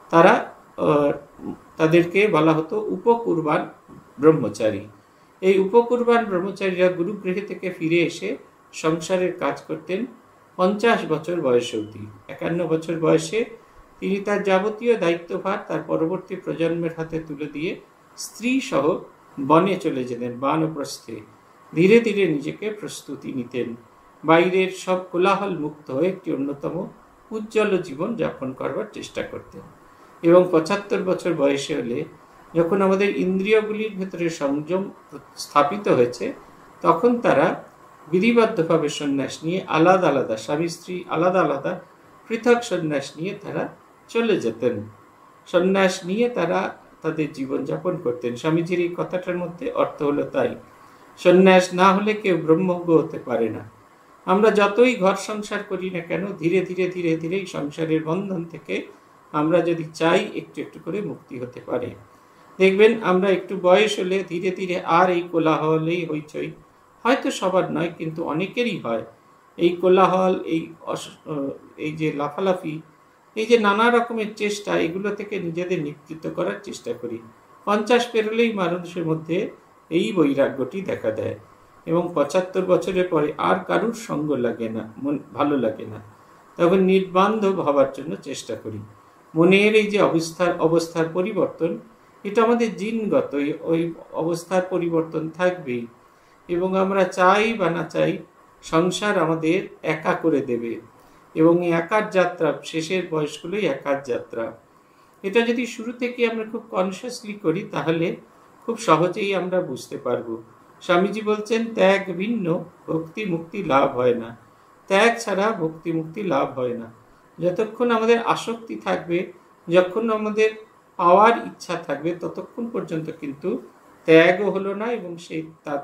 তাদেরকে বলা হতো উপকুরবান ব্রহ্মচারী। এই উপকুরবান ব্রহ্মচারীরা গুরুগৃহে থেকে ফিরে এসে সংসারের কাজ করতেন 50 বছর বয়স অবধি। 51 বছর বয়সে তিনি তার যাবতীয় দায়িত্বভার তার পরবর্তী প্রজন্মের হাতে তুলে দিয়ে স্ত্রী সহ বনে চলে যেতেন, বানপ্রস্থে। ধীরে ধীরে নিজেকে প্রস্তুতি নিতেন, বাইরের সব কোলাহল মুক্ত হয়ে একটি অন্যতম উজ্জ্বল জীবন যাপন করবার চেষ্টা করতেন। এবং 75 বছর বয়সে হলে, যখন আমাদের ইন্দ্রিয়গুলির ভেতরে সংযম স্থাপিত হয়েছে, তখন তারা বিধিবদ্ধভাবে সন্ন্যাস নিয়ে আলাদা আলাদা, স্বামী স্ত্রী আলাদা আলাদা পৃথক সন্ন্যাস নিয়ে তারা চলে যেতেন। সন্ন্যাস নিয়ে তারা তাদের জীবনযাপন করতেন। স্বামীজির এই কথাটার মধ্যে অর্থ হলো তাই, সন্ন্যাস না হলে কেউ ব্রহ্মজ্ঞ হতে পারে না। আমরা যতই ঘর সংসার করি না কেন, ধীরে ধীরে ধীরে ধীরে এই সংসারের বন্ধন থেকে আমরা যদি চাই একটু একটু করে মুক্তি হতে পারে। দেখবেন আমরা একটু বয়স হলে ধীরে ধীরে আর এই কোলাহলেই হইচই, হয়তো সবার নয় কিন্তু অনেকেরই হয়, এই কোলাহল, এই যে লাফালাফি, এই যে নানা রকমের চেষ্টা, এগুলো থেকে নিজেদের নিবৃত্ত করার চেষ্টা করি। 50 পেরোলেই মানুষের মধ্যে এই বৈরাগ্যটি দেখা দেয় এবং 75 বছরের পরে আর কারুর সঙ্গ লাগে না, ভালো লাগে না, তখন নির্বান্ধব হবার জন্য চেষ্টা করি। মনের এই যে অবস্থার পরিবর্তন, এটা আমাদের জিনগত, ওই অবস্থার পরিবর্তন থাকবেই। এবং আমরা চাই বা না চাই সংসার আমাদের একা করে দেবে, এবং এই একার যাত্রা, শেষের বয়সগুলোই একার যাত্রা। এটা যদি শুরু থেকে আমরা খুব কনসিয়াসলি করি তাহলে খুব সহজেই আমরা বুঝতে পারবো। স্বামীজি বলছেন, ত্যাগ ভিন্ন ভক্তি মুক্তি লাভ হয় না। ত্যাগ ছাড়া ভক্তি মুক্তি লাভ হয় না। যতক্ষণ আমাদের আসক্তি থাকবে, যখন আমাদের পাওয়ার ইচ্ছা থাকবে, ততক্ষণ পর্যন্ত কিন্তু ত্যাগও হলো না, এবং সেই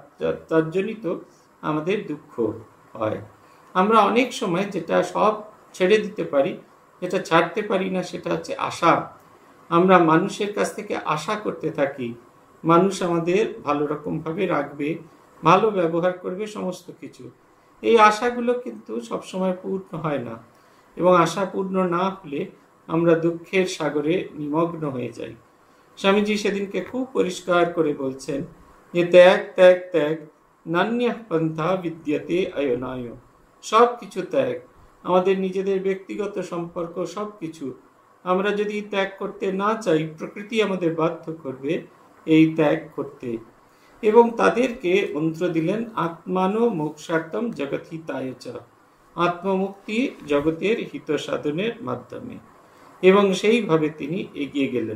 তজ্জনিত আমাদের দুঃখ হয়। আমরা অনেক সময় যেটা সব ছেড়ে দিতে পারি, যেটা ছাড়তে পারি না, সেটা হচ্ছে আশা। আমরা মানুষের কাছ থেকে আশা করতে থাকি, মানুষ আমাদের ভালো রকমভাবে রাখবে, ভালো ব্যবহার করবে, সমস্ত কিছু। এই আশাগুলো কিন্তু সবসময় পূর্ণ হয় না, এবং আশা পূর্ণ না হলে আমরা দুঃখের সাগরে নিমগ্ন হয়ে যাই। স্বামীজি সেদিনকে খুব পরিষ্কার করে বলছেন যে ত্যাগ ত্যাগ ত্যাগ, নান্য পন্থা বিদ্যতে অয়নায়। সব কিছু ত্যাগ, আমাদের নিজেদের ব্যক্তিগত সম্পর্ক, সব কিছু আমরা যদি ত্যাগ করতে না চাই, প্রকৃতি আমাদের বাধ্য করবে এই ত্যাগ করতে। এবং তাদেরকে মন্ত্র দিলেন, আত্মানো মোক্ষার্থম জগৎহিতায় চ, আত্মমুক্তি জগতের হিত সাধনের মাধ্যমে। এবং সেইভাবে তিনি এগিয়ে গেলেন।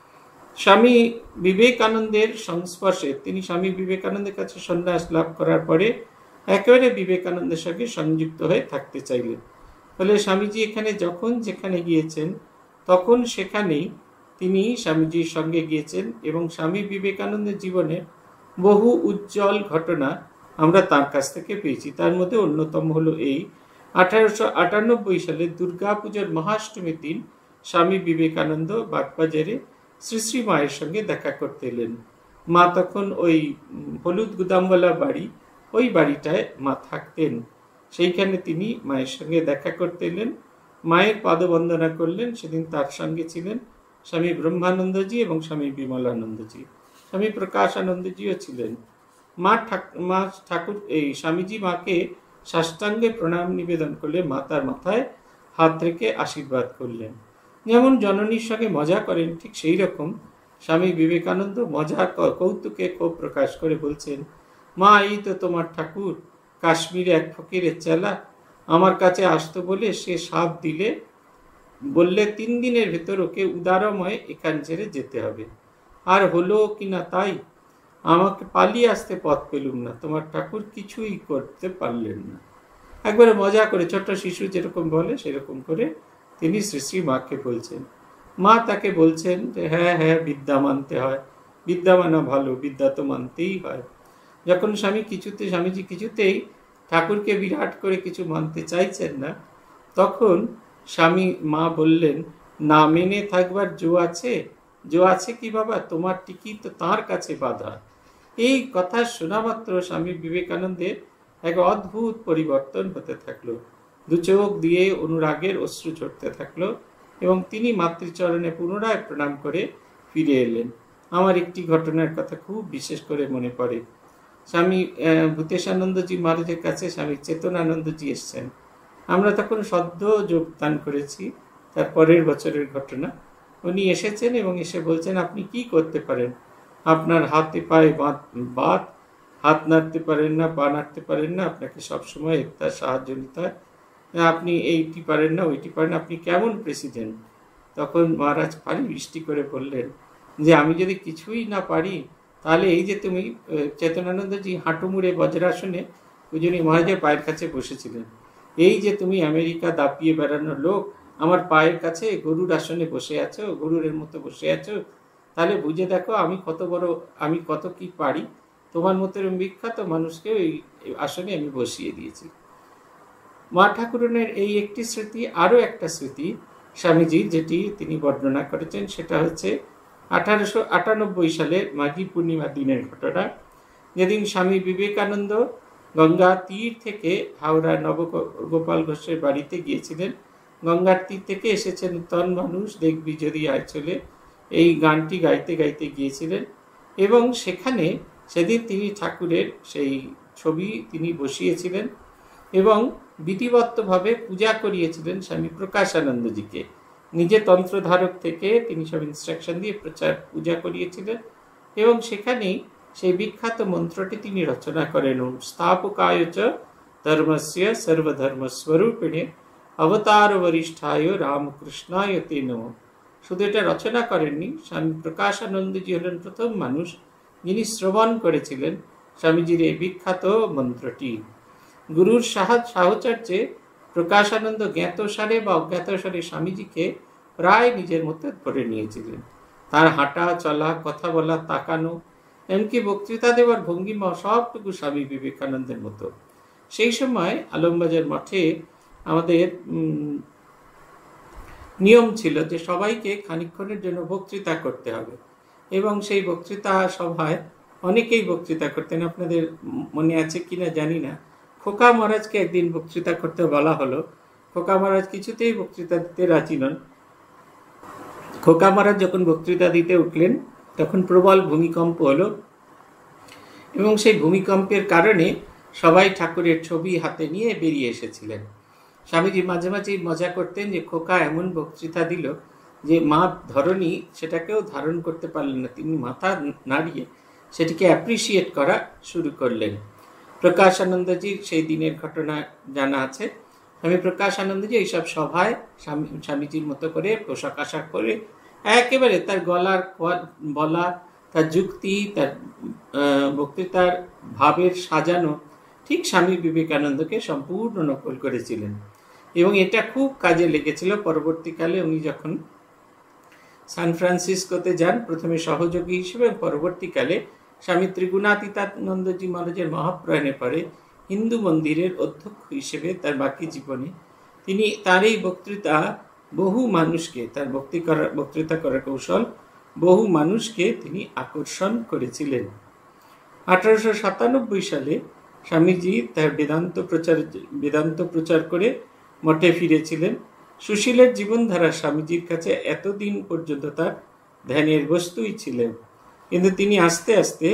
স্বামী বিবেকানন্দের সংস্পর্শে, তিনি স্বামী বিবেকানন্দের কাছে সন্ন্যাস লাভ করার পরে একেবারে বিবেকানন্দের সঙ্গে সংযুক্ত হয়ে থাকতে চাইলেন। ফলে স্বামীজি এখানে যখন যেখানে গিয়েছেন, তখন সেখানেই তিনি স্বামীজির সঙ্গে গিয়েছেন, এবং স্বামী বিবেকানন্দের জীবনে বহু উজ্জ্বল ঘটনা আমরা তার কাছ থেকে পেয়েছি। তার মধ্যে অন্যতম হলো এই 1898 সালে দুর্গা পুজোর মহাষ্টমীর দিন স্বামী বিবেকানন্দ বাগবাজারে শ্রী শ্রী মায়ের সঙ্গে দেখা করতে এলেন। মা তখন ওই হলুদ গুদামওয়ালা বাড়ি, ওই বাড়িটায় মা থাকতেন। সেইখানে তিনি মায়ের সঙ্গে দেখা করতে এলেন, মায়ের পাদবন্দনা করলেন। সেদিন তার সঙ্গে ছিলেন স্বামী ব্রহ্মানন্দজি এবং স্বামী বিমলানন্দজি, স্বামী প্রকাশানন্দজিও ছিলেন। মা ঠাকুর এই স্বামীজি মাকে সাষ্টাঙ্গে প্রণাম নিবেদন করলে মা তার মাথায় হাত রেখে আশীর্বাদ করলেন। যেমন জননীর সঙ্গে মজা করেন, ঠিক সেই রকম স্বামী বিবেকানন্দ মজার কৌতুকে ক্ষোভ প্রকাশ করে বলছেন, মা এই তো তোমার ঠাকুর, কাশ্মীরে এক ফকিরের চেলা, আমার কাছে আসতো বলে সে সাপ দিলে, বললে 3 দিনের ভেতর ওকে উদারময় এখান ছেড়ে যেতে হবে। আর হলো কিনা তাই, আমাকে পালিয়ে আসতে পথ পেলুম না, তোমার ঠাকুর কিছুই করতে পারলেন না। একবারে মজা করে, ছোট্ট শিশু যেরকম বলে সেরকম করে তিনি শ্রী শ্রী মাকে বলছেন। মা তাকে বলছেন যে হ্যাঁ হ্যাঁ, বিদ্যা মানতে হয়, বিদ্যা মানা ভালো, বিদ্যা তো মানতেই হয়। যখন স্বামীজি কিছুতেই ঠাকুরকে বিরাট করে কিছু মানতে চাইছেন না, তখন মা বললেন, না মেনে থাকবার জো আছে কি বাবা, তোমার টিকি তো তাঁর কাছে বাধা। এই কথা শোনা মাত্র স্বামী বিবেকানন্দের এক অদ্ভুত পরিবর্তন হতে থাকলো। 2 চোখ দিয়ে অনুরাগের অশ্রু ঝরতে থাকলো, এবং তিনি মাতৃচরণে পুনরায় প্রণাম করে ফিরে এলেন। আমার একটি ঘটনার কথা খুব বিশেষ করে মনে পড়ে। স্বামী ভূতেশানন্দজি মহারাজের কাছে স্বামী চেতনানন্দজি এসছেন। আমরা তখন সদ্য যোগদান করেছি, তার পরের বছরের ঘটনা। উনি এসেছেন এবং এসে বলছেন, আপনি কি করতে পারেন? আপনার হাতে পায়ে বাত, হাত নাড়তে পারেন না, পা নাড়তে পারেন না, আপনাকে সবসময় তার সাহায্য নিতে হয়, আপনি এইটি পারেন না, ওইটি পারেন, আপনি কেমন প্রেসিডেন্ট? তখন মহারাজ পারি বৃষ্টি করে বললেন যে আমি যদি কিছুই না পারি, তাহলে এই যে তুমি, চেতনানন্দজি হাঁটু মুড়ে বজ্রাসনে পূজনী মহারাজের পায়ের কাছে বসেছিলেন, এই যে তুমি আমেরিকা দাপিয়ে বেড়ানোর লোক, আমার পায়ের কাছে গরুর আসনে বসে আছো, গরুরের মতো বসে আছো, তাহলে বুঝে দেখো আমি কত কি পারি। তোমার মতো বিখ্যাত মানুষকে ওই আসনে আমি বসিয়ে দিয়েছি। মা ঠাকুরনের এই একটি স্মৃতি। আরও একটা স্মৃতি স্বামীজি যেটি তিনি বর্ণনা করেছেন, সেটা হচ্ছে 1898 সালে মাঘী পূর্ণিমা দিনের ঘটনা, যেদিন স্বামী বিবেকানন্দ গঙ্গা তীর থেকে হাওড়া নবগোপাল ঘোষের বাড়িতে গিয়েছিলেন। গঙ্গার তীর থেকে এসেছেন তন মানুষ দেখবি যদি আয় চলে, এই গানটি গাইতে গাইতে গিয়েছিলেন। এবং সেখানে সেদিন তিনি ঠাকুরের সেই ছবি তিনি বসিয়েছিলেন এবং বিধিবদ্ধভাবে পূজা করিয়েছিলেন স্বামী প্রকাশানন্দজিকে। নিজে তন্ত্রধারক থেকে তিনি সব ইনস্ট্রাকশন দিয়ে পূজা করিয়েছিলেন এবং সেখানেই সেই বিখ্যাত মন্ত্রটি তিনি রচনা করেন, স্থাপকায় চ ধর্মস্য সর্বধর্মস্বরূপিণে অবতার বরিষ্ঠায় রামকৃষ্ণায় তে নমঃ। শুধু এটা রচনা করেননি, স্বামী প্রকাশানন্দজি হলেন প্রথম মানুষ যিনি শ্রবণ করেছিলেন স্বামীজির এই বিখ্যাত মন্ত্রটি। গুরুর সাহচর্যে প্রকাশানন্দ জ্ঞাতসারে বা অজ্ঞাতসারে স্বামীজিকে প্রায় নিজের মধ্যে ধরে নিয়েছিলেন। তার হাঁটা চলা, কথা বলা, তাকানো, এমনকি বক্তৃতা দেওয়ার ভঙ্গিমা সবটুকু স্বামী বিবেকানন্দের মতো। সেই সময় আলমবাজার মঠে আমাদের নিয়ম ছিল যে সবাইকে খানিকক্ষণের জন্য বক্তৃতা করতে হবে এবং সেই বক্তৃতা সভায় অনেকেই বক্তৃতা করতেন। আপনাদের মনে আছে কিনা জানি না, খোকা মহারাজকে একদিন বক্তৃতা করতে বলা হলো। খোকা মহারাজ কিছুতেই বক্তৃতা দিতে রাজি নন। খোকা মহারাজ যখন বক্তৃতা দিতে উঠলেন তখন প্রবল ভূমিকম্প হলো এবং সেই ভূমিকম্পের কারণে সবাই ঠাকুরের ছবি হাতে নিয়ে বেরিয়ে এসেছিলেন। স্বামীজি মাঝে মাঝেই মজা করতেন যে খোকা এমন বক্তৃতা দিল যে মা ধরণী সেটাকেও ধারণ করতে পারলেন না, তিনি মাথা নাড়িয়ে সেটিকে অ্যাপ্রিসিয়েট করা শুরু করলেন। প্রকাশানন্দজির সেই দিনের ঘটনা জানা আছে। স্বামী প্রকাশানন্দজি এইসব সভায় স্বামীজির মতো করে পোশাক আশাক করে একেবারে তার গলার বলা, তার যুক্তি, তার বক্তৃতার ভাবের সাজানো ঠিক স্বামী বিবেকানন্দকে সম্পূর্ণ নকল করেছিলেন এবং এটা খুব কাজে লেগেছিল। পরবর্তীকালে উনি যখন সান ফ্রান্সিসকোতে যান, প্রথমে সহযোগী হিসেবে, পরবর্তীকালে স্বামী ত্রিগুণাতীতানন্দজি মহারাজের মহাপ্রয়াণের পরে হিন্দু মন্দিরের অধ্যক্ষ হিসেবে তার বাকি জীবনে তিনি তার এই বক্তৃতা বহু মানুষকে, তার বক্তৃতা করার কৌশল বহু মানুষকে তিনি আকর্ষণ করেছিলেন। 1897 সালে স্বামীজি তার বেদান্ত প্রচার করে মঠে ফিরেছিলেন। সুশীলের জীবনধারা স্বামীজির কাছে এতদিন পর্যন্ত তার ধ্যানের বস্তুই ছিলেন, কিন্তু তিনি আস্তে আস্তে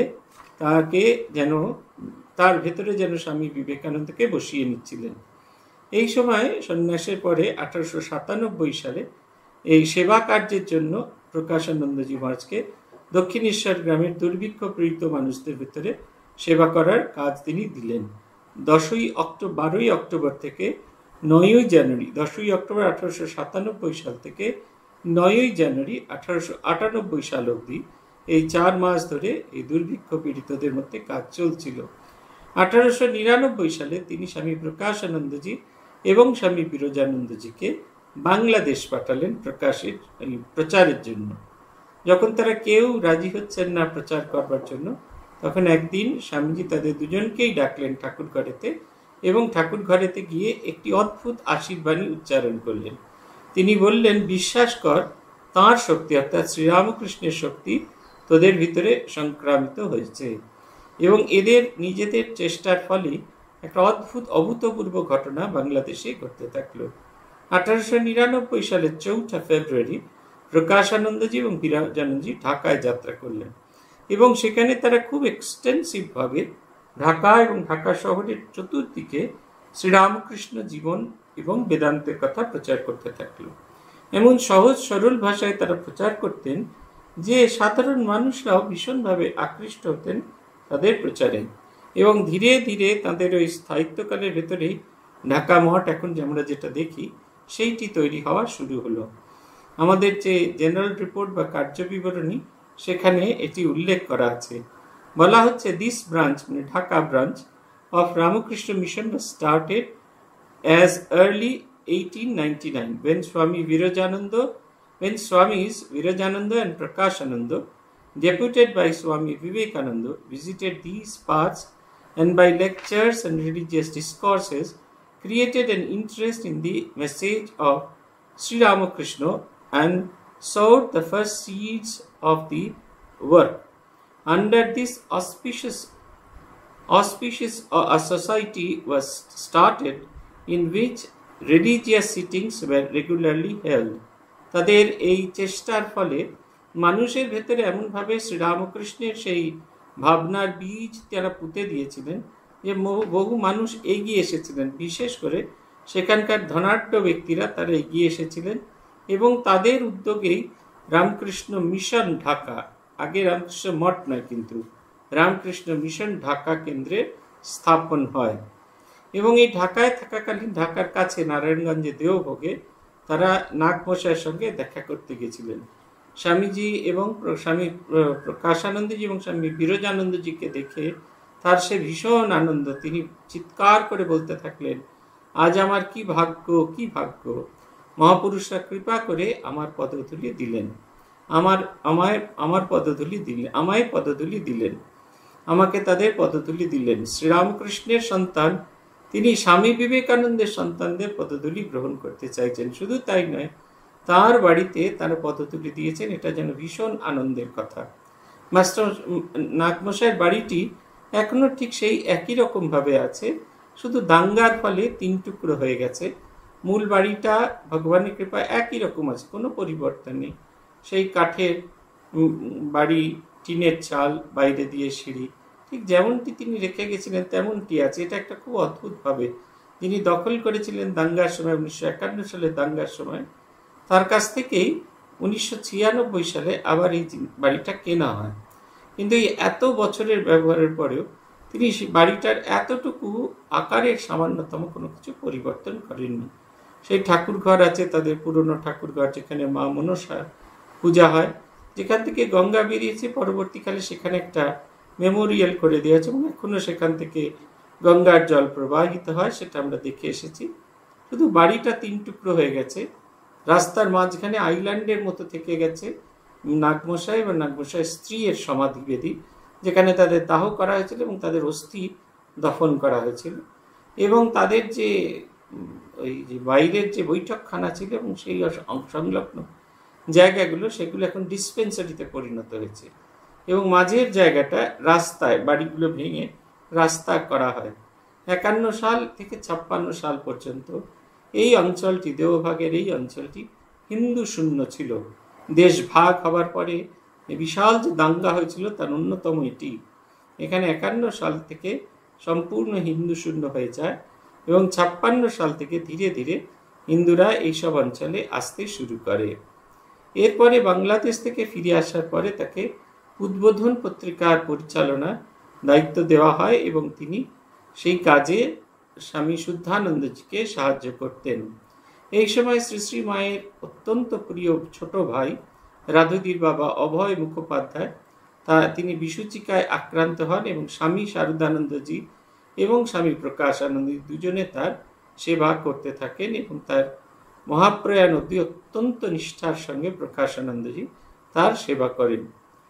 তার ভেতরে যেন স্বামী বিবেকানন্দকে বসিয়ে নিচ্ছিলেন। এই সময় সন্ন্যাসের পরে 1897 সালে এই সেবা কার্যের জন্য প্রকাশানন্দজি মহারাজকে দক্ষিণেশ্বর গ্রামের দুর্ভিক্ষ পীড়িত মানুষদের ভিতরে সেবা করার কাজ তিনি দিলেন। 12ই অক্টোবর থেকে 9ই জানুয়ারি, 10ই অক্টোবর 1897 সাল থেকে 9ই জানুয়ারি 1898 সাল অবধি এই 4 মাস ধরে এই দুর্ভিক্ষ পীড়িতদের মধ্যে কাজ চলছিল। 1899 সালে তিনি স্বামী প্রকাশানন্দজি এবং স্বামী বিরজানন্দজিকে বাংলাদেশ পাঠালেন প্রচারের জন্য। যখন তারা কেউ রাজি হচ্ছেন না প্রচার করবার জন্য, তখন একদিন স্বামীজি তাদের দুজনকেই ডাকলেন ঠাকুর ঘরেতে এবং ঠাকুর ঘরেতে গিয়ে একটি অদ্ভুত আশীর্বাণী উচ্চারণ করলেন। তিনি বললেন, বিশ্বাস কর, তাঁর শক্তি অর্থাৎ শ্রীরামকৃষ্ণের শক্তি তোদের ভিতরে সংক্রামিত হয়েছে এবং এদের নিজেদের চেষ্টার ফলে একটা অদ্ভুত অভূতপূর্ব ঘটনা বাংলাদেশে ঘটতে থাকলো। 1899 সালের 4 ফেব্রুয়ারি প্রকাশানন্দজি এবং বিরজানন্দজি ঢাকায় যাত্রা করলেন এবং সেখানে তারা খুব এক্সটেন্সিভ ভাবে ঢাকা এবং ঢাকা শহরের চতুর্দিকে শ্রীরামকৃষ্ণ জীবন এবং বেদান্তের কথা প্রচার করতে থাকলো। এমন সহজ সরল ভাষায় তারা প্রচার করতেন যে সাধারণ মানুষরাও ভীষণভাবে আকৃষ্ট হতেন তাদের প্রচারে এবং ধীরে ধীরে তাদের ওই স্থায়িত্বকালের ভেতরেই ঢাকা মঠ এখন আমরা যেটা দেখি সেইটি তৈরি হওয়া শুরু হলো। আমাদের যে জেনারেল রিপোর্ট বা কার্য বিবরণী সেখানে এটি উল্লেখ করা আছে। বলা হচ্ছে, দিস ব্রাঞ্চ মানে Dhaka branch of Ramakrishna mission was started as early 1899 when Swamis Virajananda and Prakashananda, deputed by Swami Vivekananda, visited these parts and by lectures and religious discourses created an interest in the message of Sri Ramakrishna and sowed the first seeds of the work. Under this auspicious a society was started in which religious sittings were regularly held. তাদের এই চেষ্টার ফলে মানুষের ভেতরে এমনভাবে শ্রীরামকৃষ্ণের সেই ভাবনার বীজ তারা পুঁতে দিয়েছিলেন যে বহু মানুষ এগিয়ে এসেছিলেন, বিশেষ করে সেখানকার ধনাঢ্য ব্যক্তিরা তারা এগিয়ে এসেছিলেন এবং তাদের উদ্যোগেই রামকৃষ্ণ মিশন ঢাকা, আগে রামকৃষ্ণ মঠ নয় কিন্তু রামকৃষ্ণ মিশন ঢাকা কেন্দ্রে স্থাপন হয়। এবং এই ঢাকায় থাকাকালীন ঢাকার কাছে নারায়ণগঞ্জে দেওভোগে তারা নাগমশাইয়ের সঙ্গে দেখা করতে গেছিলেন। স্বামীজি এবং স্বামী প্রকাশানন্দজি এবং স্বামী বিরজানন্দজিকে দেখে তার সে ভীষণ আনন্দ, তিনি চিৎকার করে বলতে থাকলেন, আজ আমার কি ভাগ্য, কি ভাগ্য! মহাপুরুষরা কৃপা করে আমার পদধূলি দিলেন, আমায় পদধূলি দিলেন, আমাকে তাদের পদধূলি দিলেন। শ্রীরামকৃষ্ণের সন্তান তিনি স্বামী বিবেকানন্দের সন্তানদের পদধূলি গ্রহণ করতে চাইছেন। শুধু তাই নয়, তার বাড়িতে তারা পদধূলি দিয়েছেন, এটা যেন ভীষণ আনন্দের কথা। মাস্টার নাগমশাইয়ের বাড়িটি এখনো ঠিক সেই একই রকম ভাবে আছে, শুধু দাঙ্গার ফলে 3 টুকরো হয়ে গেছে। মূল বাড়িটা ভগবানের কৃপায় একই রকম আছে, কোনো পরিবর্তন নেই। সেই কাঠের বাড়ি, টিনের চাল, বাইরে দিয়ে সিঁড়ি, ঠিক যেমনটি তিনি রেখে গেছিলেন তেমনটি আছে। এটা একটা খুব অদ্ভুতভাবে যিনি দখল করেছিলেন দাঙ্গার সময়, 1951 সালে দাঙ্গার সময়, তার কাছ থেকেই 1996 সালে আবার এই বাড়িটা কেনা হয়। কিন্তু এই এত বছরের ব্যবহারের পরেও তিনি বাড়িটার এতটুকু আকারের সামান্যতম কোনো কিছু পরিবর্তন করেননি। সেই ঠাকুর ঘর আছে, তাদের পুরনো ঠাকুর ঘর, যেখানে মা মনসা পূজা হয়, যেখান থেকে গঙ্গা বেরিয়েছে, পরবর্তীকালে সেখানে একটা মেমোরিয়াল করে দিয়েছে এবং এখনো সেখান থেকে গঙ্গার জল প্রবাহিত হয়, সেটা আমরা দেখে এসেছি। শুধু বাড়িটা 3 টুকরো হয়ে গেছে, রাস্তার মাঝখানে আইল্যান্ডের মতো থেকে গেছে নাগমশাই এবং নাগমশাইয়ের স্ত্রীর সমাধিবেদী, যেখানে তাদের দাহ করা হয়েছিল এবং তাদের অস্থি দফন করা হয়েছিল। এবং তাদের যে ওই যে বাইরের যে বৈঠকখানা ছিল এবং সেই সংলগ্ন জায়গাগুলো, সেগুলো এখন ডিসপেন্সারিতে পরিণত হয়েছে এবং মাঝের জায়গাটা রাস্তায়, বাড়িগুলো ভেঙে রাস্তা করা হয়। 51 সাল থেকে 56 সাল পর্যন্ত এই অঞ্চলটি, দেওভাগের এই অঞ্চলটি হিন্দু শূন্য ছিল। দেশ ভাগ হবার পরে বিশাল যে দাঙ্গা হয়েছিল তার অন্যতম এটি। এখানে 51 সাল থেকে সম্পূর্ণ হিন্দু শূন্য হয়ে যায় এবং 56 সাল থেকে ধীরে ধীরে হিন্দুরা এইসব অঞ্চলে আসতে শুরু করে। এরপরে বাংলাদেশ থেকে ফিরে আসার পরে তাকে উদ্বোধন পত্রিকার পরিচালনা দায়িত্ব দেওয়া হয় এবং তিনি সেই কাজে স্বামী শুদ্ধানন্দজিকে সাহায্য করতেন। এই সময় শ্রী শ্রী মায়ের অত্যন্ত প্রিয় ছোট ভাই রাধুদির বাবা অভয় মুখোপাধ্যায় তিনি বিসূচিকায় আক্রান্ত হন এবং স্বামী শারদানন্দজি এবং স্বামী প্রকাশানন্দজি দুজনে তার সেবা করতে থাকেন এবং তার মহাপ্রয়াণ অবধি অত্যন্ত নিষ্ঠার সঙ্গে প্রকাশানন্দজি তার সেবা করেন।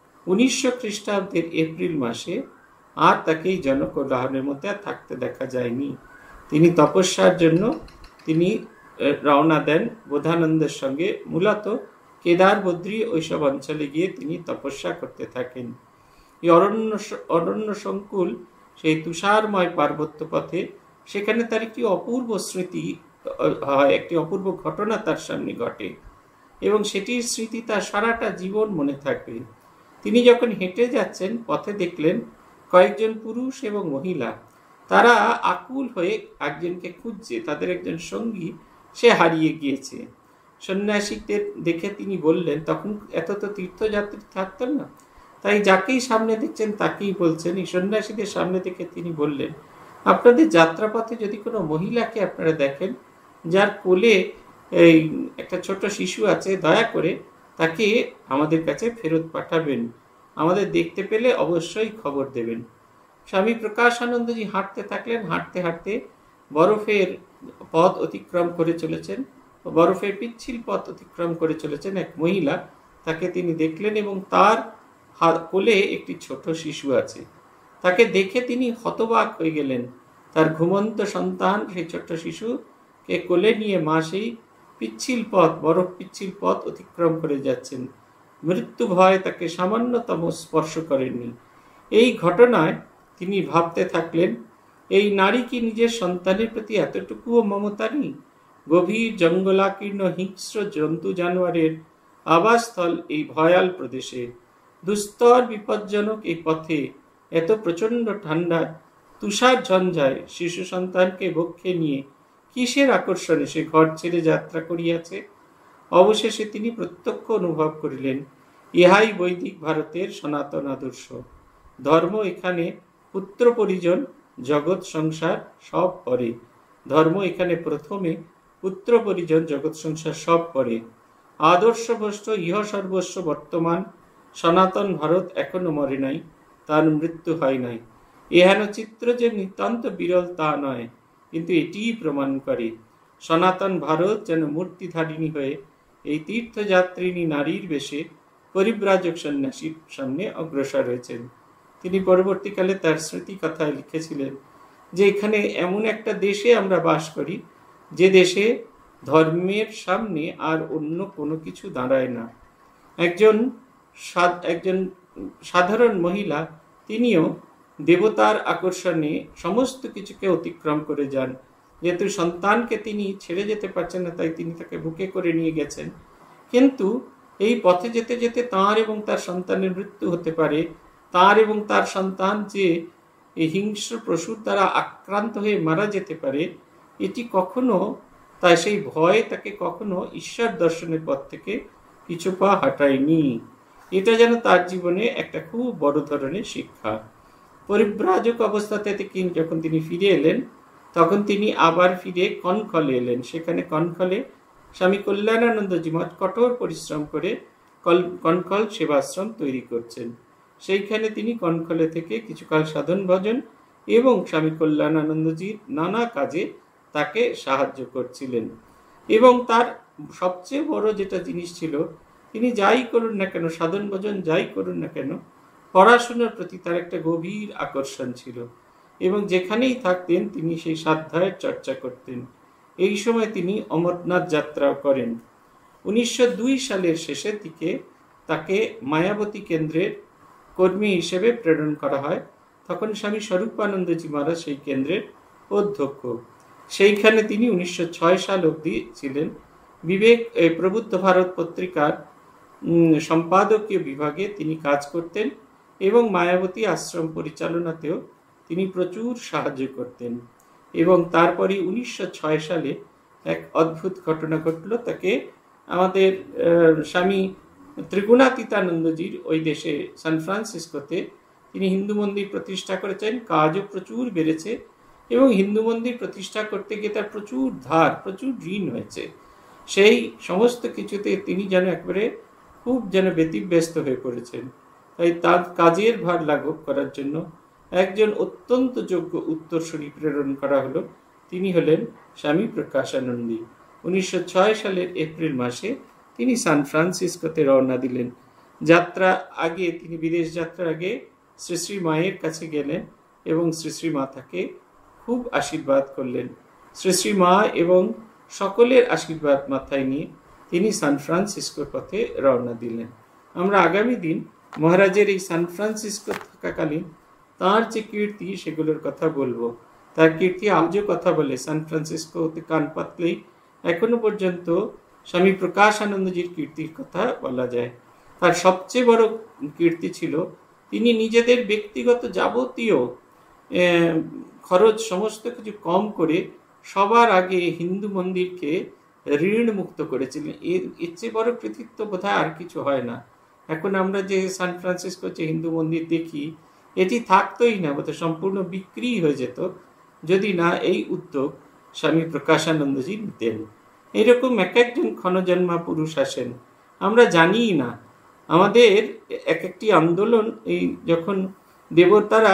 1900 খ্রিস্টাব্দের এপ্রিল মাসে আর তাকে এই জনকোলাহলের মধ্যে আর থাকতে দেখা যায়নি। তিনি তপস্যার জন্য তিনি রওনা দেন বোধানন্দের সঙ্গে, মূলত কেদার বদ্রী ওইসব অঞ্চলে গিয়ে তিনি তপস্যা করতে থাকেন। এই অরণ্য সংকুল সেই তুষারময় পার্বত্য পথে সেখানে তার একটি অপূর্ব স্মৃতি হয়, একটি অপূর্ব ঘটনা তার সামনে ঘটে এবং সেটির স্মৃতি তার সারাটা জীবন মনে থাকবে। তিনি যখন হেঁটে যাচ্ছেন, পথে দেখলেন কয়েকজন পুরুষ এবং মহিলা, তারা আকুল হয়ে একজনকে খুঁজছে, তাদের একজন সঙ্গী সে হারিয়ে গিয়েছে। সন্ন্যাসীদের দেখে তিনি বললেন, তখন এত তো তীর্থযাত্রী থাকতেন না, তাই যাকেই সামনে দেখছেন তাকেই বলছেন। এই সন্ন্যাসীদের সামনে দেখে তিনি বললেন, আপনাদের যাত্রাপথে যদি কোনো মহিলাকে আপনারা দেখেন যার কোলে এই একটা ছোট শিশু আছে, দয়া করে তাকে আমাদের কাছে ফেরত পাঠাবেন, আমাদের দেখতে পেলে অবশ্যই খবর দেবেন। স্বামী প্রকাশানন্দজি হাঁটতে থাকলেন, হাঁটতে হাঁটতে বরফের পথ অতিক্রম করে চলেছেন, বরফের পিচ্ছিল পথ অতিক্রম করে চলেছেন এক মহিলা, তাকে তিনি দেখলেন এবং তার কোলে একটি ছোট শিশু আছে। তাকে দেখে তিনি হতবাক হয়ে গেলেন। তার ঘুমন্ত সন্তান, সেই ছোট্ট শিশুকে কোলে নিয়ে মা সেই পিচ্ছিল পথ, বরফ পিচ্ছিল পথ অতিক্রম করে যাচ্ছেন। মৃত্যু ভয় তাকে সামান্যতম স্পর্শ করেননি। এই ঘটনায় তিনি ভাবতে থাকলেন, এই নারী কি নিজের সন্তানের প্রতি এতটুকুও মমতা নেই? গভীর জঙ্গলাকীর্ণ হিংস্র জন্তু জানোয়ারের আবাসস্থল এই ভয়াল প্রদেশে, দুস্তর বিপজ্জনক এই পথে, এত প্রচণ্ড ঠান্ডায়, তুষার ঝঞ্ঝায় শিশু সন্তানকে বক্ষে নিয়ে কিসের আকর্ষণে সে ঘর ছেড়ে যাত্রা করিয়াছে? অবশেষে তিনি প্রত্যক্ষ অনুভব করিলেন, ইহাই বৈদিক ভারতের সনাতন আদর্শ। ধর্ম এখানে পুত্র পরিজন, জগৎ সংসার সব পরে। ধর্ম এখানে প্রথমে, পুত্র পরিজন, জগৎ সংসার সব পরে। আদর্শভ্রষ্ট ইহ সর্বস্ব বর্তমান সনাতন ভারত এখনো মরে নাই, তার মৃত্যু হয় নাই। এহেন চিত্র যে নিতান্ত বিরল তা নয়, কিন্তু এটিই প্রমাণ করে সনাতন ভারত যেন মূর্তিধারিণী হয়ে এই তীর্থযাত্রিণী নারীর বেশে পরিব্রাজক সন্ন্যাসীর সামনে অগ্রসর হয়েছেন। তিনি পরবর্তীকালে তার স্মৃতি কথায় লিখেছিলেন যে এখানে এমন একটা দেশে আমরা বাস করি, যে দেশে ধর্মের সামনে আর অন্য কোনো কিছু দাঁড়ায় না। একজন সাধারণ মহিলা, তিনিও দেবতার আকর্ষণে সমস্ত কিছুকে অতিক্রম করে যান। যেহেতু সন্তানকে তিনি ছেড়ে যেতে পারছেন না, তাই তিনি তাকে বুকে করে নিয়ে গেছেন। কিন্তু এই পথে যেতে যেতে তাঁর এবং তার সন্তানের মৃত্যু হতে পারে, তাঁর এবং তার সন্তান যে এই হিংস্র পশুর দ্বারা আক্রান্ত হয়ে মারা যেতে পারে, এটি কখনো, তাই সেই ভয় তাকে কখনো ঈশ্বর দর্শনের পথ থেকে কিছু পা হাঁটায়নি। এটা যেন তার জীবনে একটা খুব বড় ধরনের শিক্ষা। পরিব্রাজক অবস্থাতে যখন তিনি ফিরে এলেন, তখন তিনি আবার ফিরে কনখলে এলেন। সেখানে কনখলে স্বামী কল্যাণানন্দজি মঠ কঠোর পরিশ্রম করে কনখল সেবাশ্রম তৈরি করছেন। সেইখানে তিনি কনখলে থেকে কিছুকাল সাধন ভজন এবং স্বামী কল্যাণানন্দজির নানা কাজে তাকে সাহায্য করছিলেন। এবং তার সবচেয়ে বড় যেটা জিনিস ছিল, তিনি যাই করুন না কেন, সাধন ভজন যাই করুন না কেন, পড়াশোনার প্রতি তার একটা গভীর আকর্ষণ ছিল এবং যেখানেই থাকতেন তিনি সেই স্বাধ্যায়ের চর্চা করতেন। এই সময় তিনি অমরনাথ যাত্রাও করেন। 1902 সালের শেষের দিকে তাকে মায়াবতী কেন্দ্রের কর্মী হিসেবে প্রেরণ করা হয়। তখন স্বামী স্বরূপানন্দজি মহারাজ সেই কেন্দ্রের অধ্যক্ষ। সেইখানে তিনি 1906 সাল অবধি ছিলেন। বিবেক প্রবুদ্ধ ভারত পত্রিকার সম্পাদকীয় বিভাগে তিনি কাজ করতেন এবং মায়াবতী আশ্রম পরিচালনাতেও তিনি প্রচুর সাহায্য করতেন। এবং তারপরে 1906 সালে এক অদ্ভুত ঘটনা ঘটল। তাকে আমাদের স্বামী ত্রিগুণাতীতানন্দজির ওই দেশে সান ফ্রান্সিসকোতে তিনি হিন্দু মন্দির প্রতিষ্ঠা করেছেন। কাজও প্রচুর বেড়েছে এবং হিন্দু মন্দির প্রতিষ্ঠা করতে গিয়ে তার প্রচুর ধার, প্রচুর ঋণ হয়েছে। সেই সমস্ত কিছুতে তিনি যেন একবারে খুব যেন ব্যতিব্যস্ত হয়ে পড়েছেন। তাই তার কাজের ভার লাঘব করার জন্য একজন অত্যন্ত যোগ্য উত্তরসূরি প্রেরণ করা হলো। তিনি হলেন স্বামী প্রকাশানন্দী। 1906 সালের এপ্রিল মাসে তিনি সান ফ্রান্সিসকোতে রওনা দিলেন। যাত্রা আগে তিনি বিদেশ যাত্রার আগে শ্রী শ্রী মায়ের কাছে গেলেন এবং শ্রী শ্রী মা তাকে খুব আশীর্বাদ করলেন। শ্রী শ্রী মা এবং সকলের আশীর্বাদ মাথায় নিয়ে তিনি সান ফ্রান্সিসকোর পথে রওনা দিলেন। আমরা আগামী দিন মহারাজের এই সান ফ্রান্সিসকো থাকাকালীন তাঁর যে কীর্তি সেগুলোর কথা বলবো। তার কীর্তি আজও কথা বলে। সান ফ্রান্সিসকোতে কান পাতলেই এখনো পর্যন্ত স্বামী প্রকাশানন্দজির কীর্তির কথা বলা যায়। তার সবচেয়ে বড় কীর্তি ছিল তিনি নিজেদের ব্যক্তিগত যাবতীয় খরচ সমস্ত কিছু কম করে সবার আগে হিন্দু মন্দিরকে ঋণ মুক্ত করেছিলেন। এর চেয়ে বড় কৃতিত্ব বোধহয় আর কিছু হয় না। এখন আমরা যে সান ফ্রান্সিসকো যে হিন্দু মন্দির দেখি, এটি থাকতোই না, বোধহয় সম্পূর্ণ বিক্রি হয়ে যেত যদি না এই উদ্যোগ স্বামী প্রকাশানন্দজি নিতেন। এরকম এক একজন ক্ষণজন্মা পুরুষ আসেন, আমরা জানিই না। আমাদের এক একটি আন্দোলন, এই যখন দেবতারা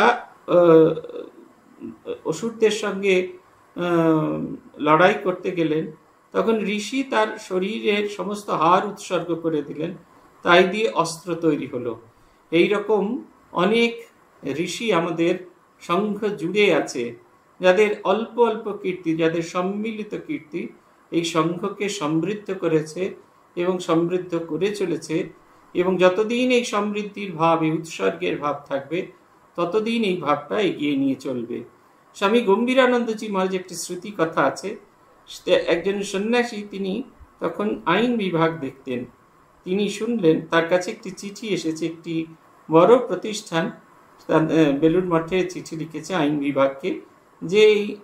অসুরদের সঙ্গে লড়াই করতে গেলেন, তখন ঋষি তার শরীরের সমস্ত হাড় উৎসর্গ করে দিলেন, তাই দিয়ে অস্ত্র তৈরি হলো। এই রকম অনেক ঋষি আমাদের সংঘ জুড়ে আছে, যাদের অল্প অল্প কীর্তি, যাদের সম্মিলিত কীর্তি এই সংঘকে সমৃদ্ধ করেছে এবং সমৃদ্ধ করে চলেছে, এবং যতদিন এই সমৃদ্ধির ভাব, এই উৎসর্গের ভাব থাকবে, ততদিন এই ভাবটা এগিয়ে নিয়ে চলবে। স্বামী গম্ভীরানন্দজি মহারাজ একটি শ্রুতি কথা আছে, একজন সন্ন্যাসী, তিনি তখন আইন বিভাগ দেখতেন। তিনি শুনলেন তার কাছে একটি চিঠি এসেছে, একটি বড় প্রতিষ্ঠান বেলুড় মঠে চিঠি লিখেছে আইন বিভাগকে, যে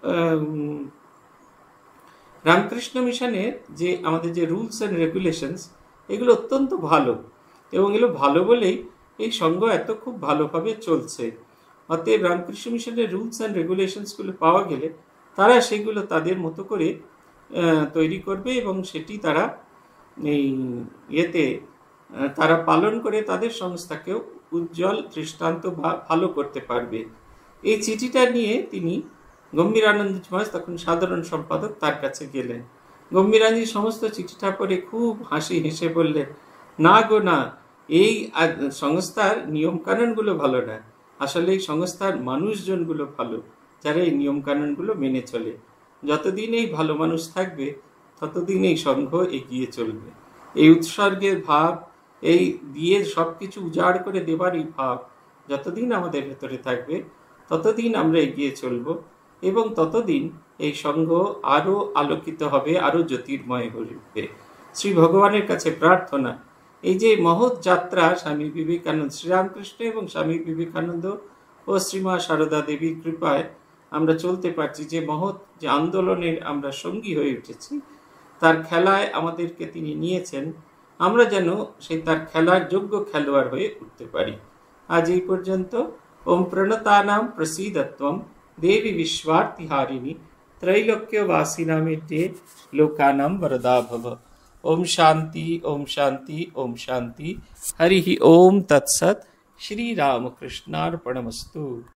রামকৃষ্ণ মিশনের যে আমাদের যে রুলস অ্যান্ড রেগুলেশনস, এগুলো অত্যন্ত ভালো, এবং এগুলো ভালো বলেই এই সংঘ এত খুব ভালোভাবে চলছে। অতএব রামকৃষ্ণ মিশনের রুলস অ্যান্ড রেগুলেশনসগুলো পাওয়া গেলে তারা সেগুলো তাদের মতো করে তৈরি করবে, এবং সেটি তারা এই ইয়েতে তারা পালন করে তাদের সংস্থাকেও উজ্জ্বল দৃষ্টান্ত বা ভালো করতে পারবে। এই চিঠিটা নিয়ে তিনি গম্ভীরানন্দ মহারাজ, তখন সাধারণ সম্পাদক, তার কাছে গেলেন। গম্ভীরানন্দ সমস্ত চিঠিটা পড়ে খুব হাসি হেসে বললেন, না গো না, এই সংস্থার নিয়মকানুনগুলো ভালো না, আসলে এই সংস্থার মানুষজনগুলো ভালো, যারা এই নিয়মকানুনগুলো মেনে চলে। যতদিন এই ভালো মানুষ থাকবে, ততদিন এই সংঘ এগিয়ে চলবে। এই উৎসর্গের ভাব, এই দিয়ে সবকিছু উজাড় করে দেবার এই ভাব যতদিন আমাদের ভেতরে থাকবে, ততদিন আমরা এগিয়ে চলব, এবং ততদিন এই সংঘ আরো আলোকিত হবে, আরো জ্যোতির্ময় হবে। শ্রী ভগবানের কাছে প্রার্থনা, এই যে মহৎ যাত্রা স্বামী বিবেকানন্দ, শ্রীরামকৃষ্ণ এবং স্বামী বিবেকানন্দ ও শ্রীমা সারদা দেবীর কৃপায় আমরা চলতে পারছি, যে মহৎ যে আন্দোলনের আমরা সঙ্গী হয়ে উঠেছি, তার খেলায় আমাদেরকে তিনি নিয়েছেন, আমরা যেন সেই তার খেলার যোগ্য খেলোয়াড় হয়ে উঠতে পারি। আজ এই পর্যন্ত। ওম প্রণতানাম প্রসীদত্বম দেবী विश्वार्तिहारिणी त्रैलोक्यवासिनामिते लोकानां वरदा भव। ओम शांति ओम शांति ओम शांति। हरि ओम तत्सत्। श्री रामकृष्णार्पणमस्तु।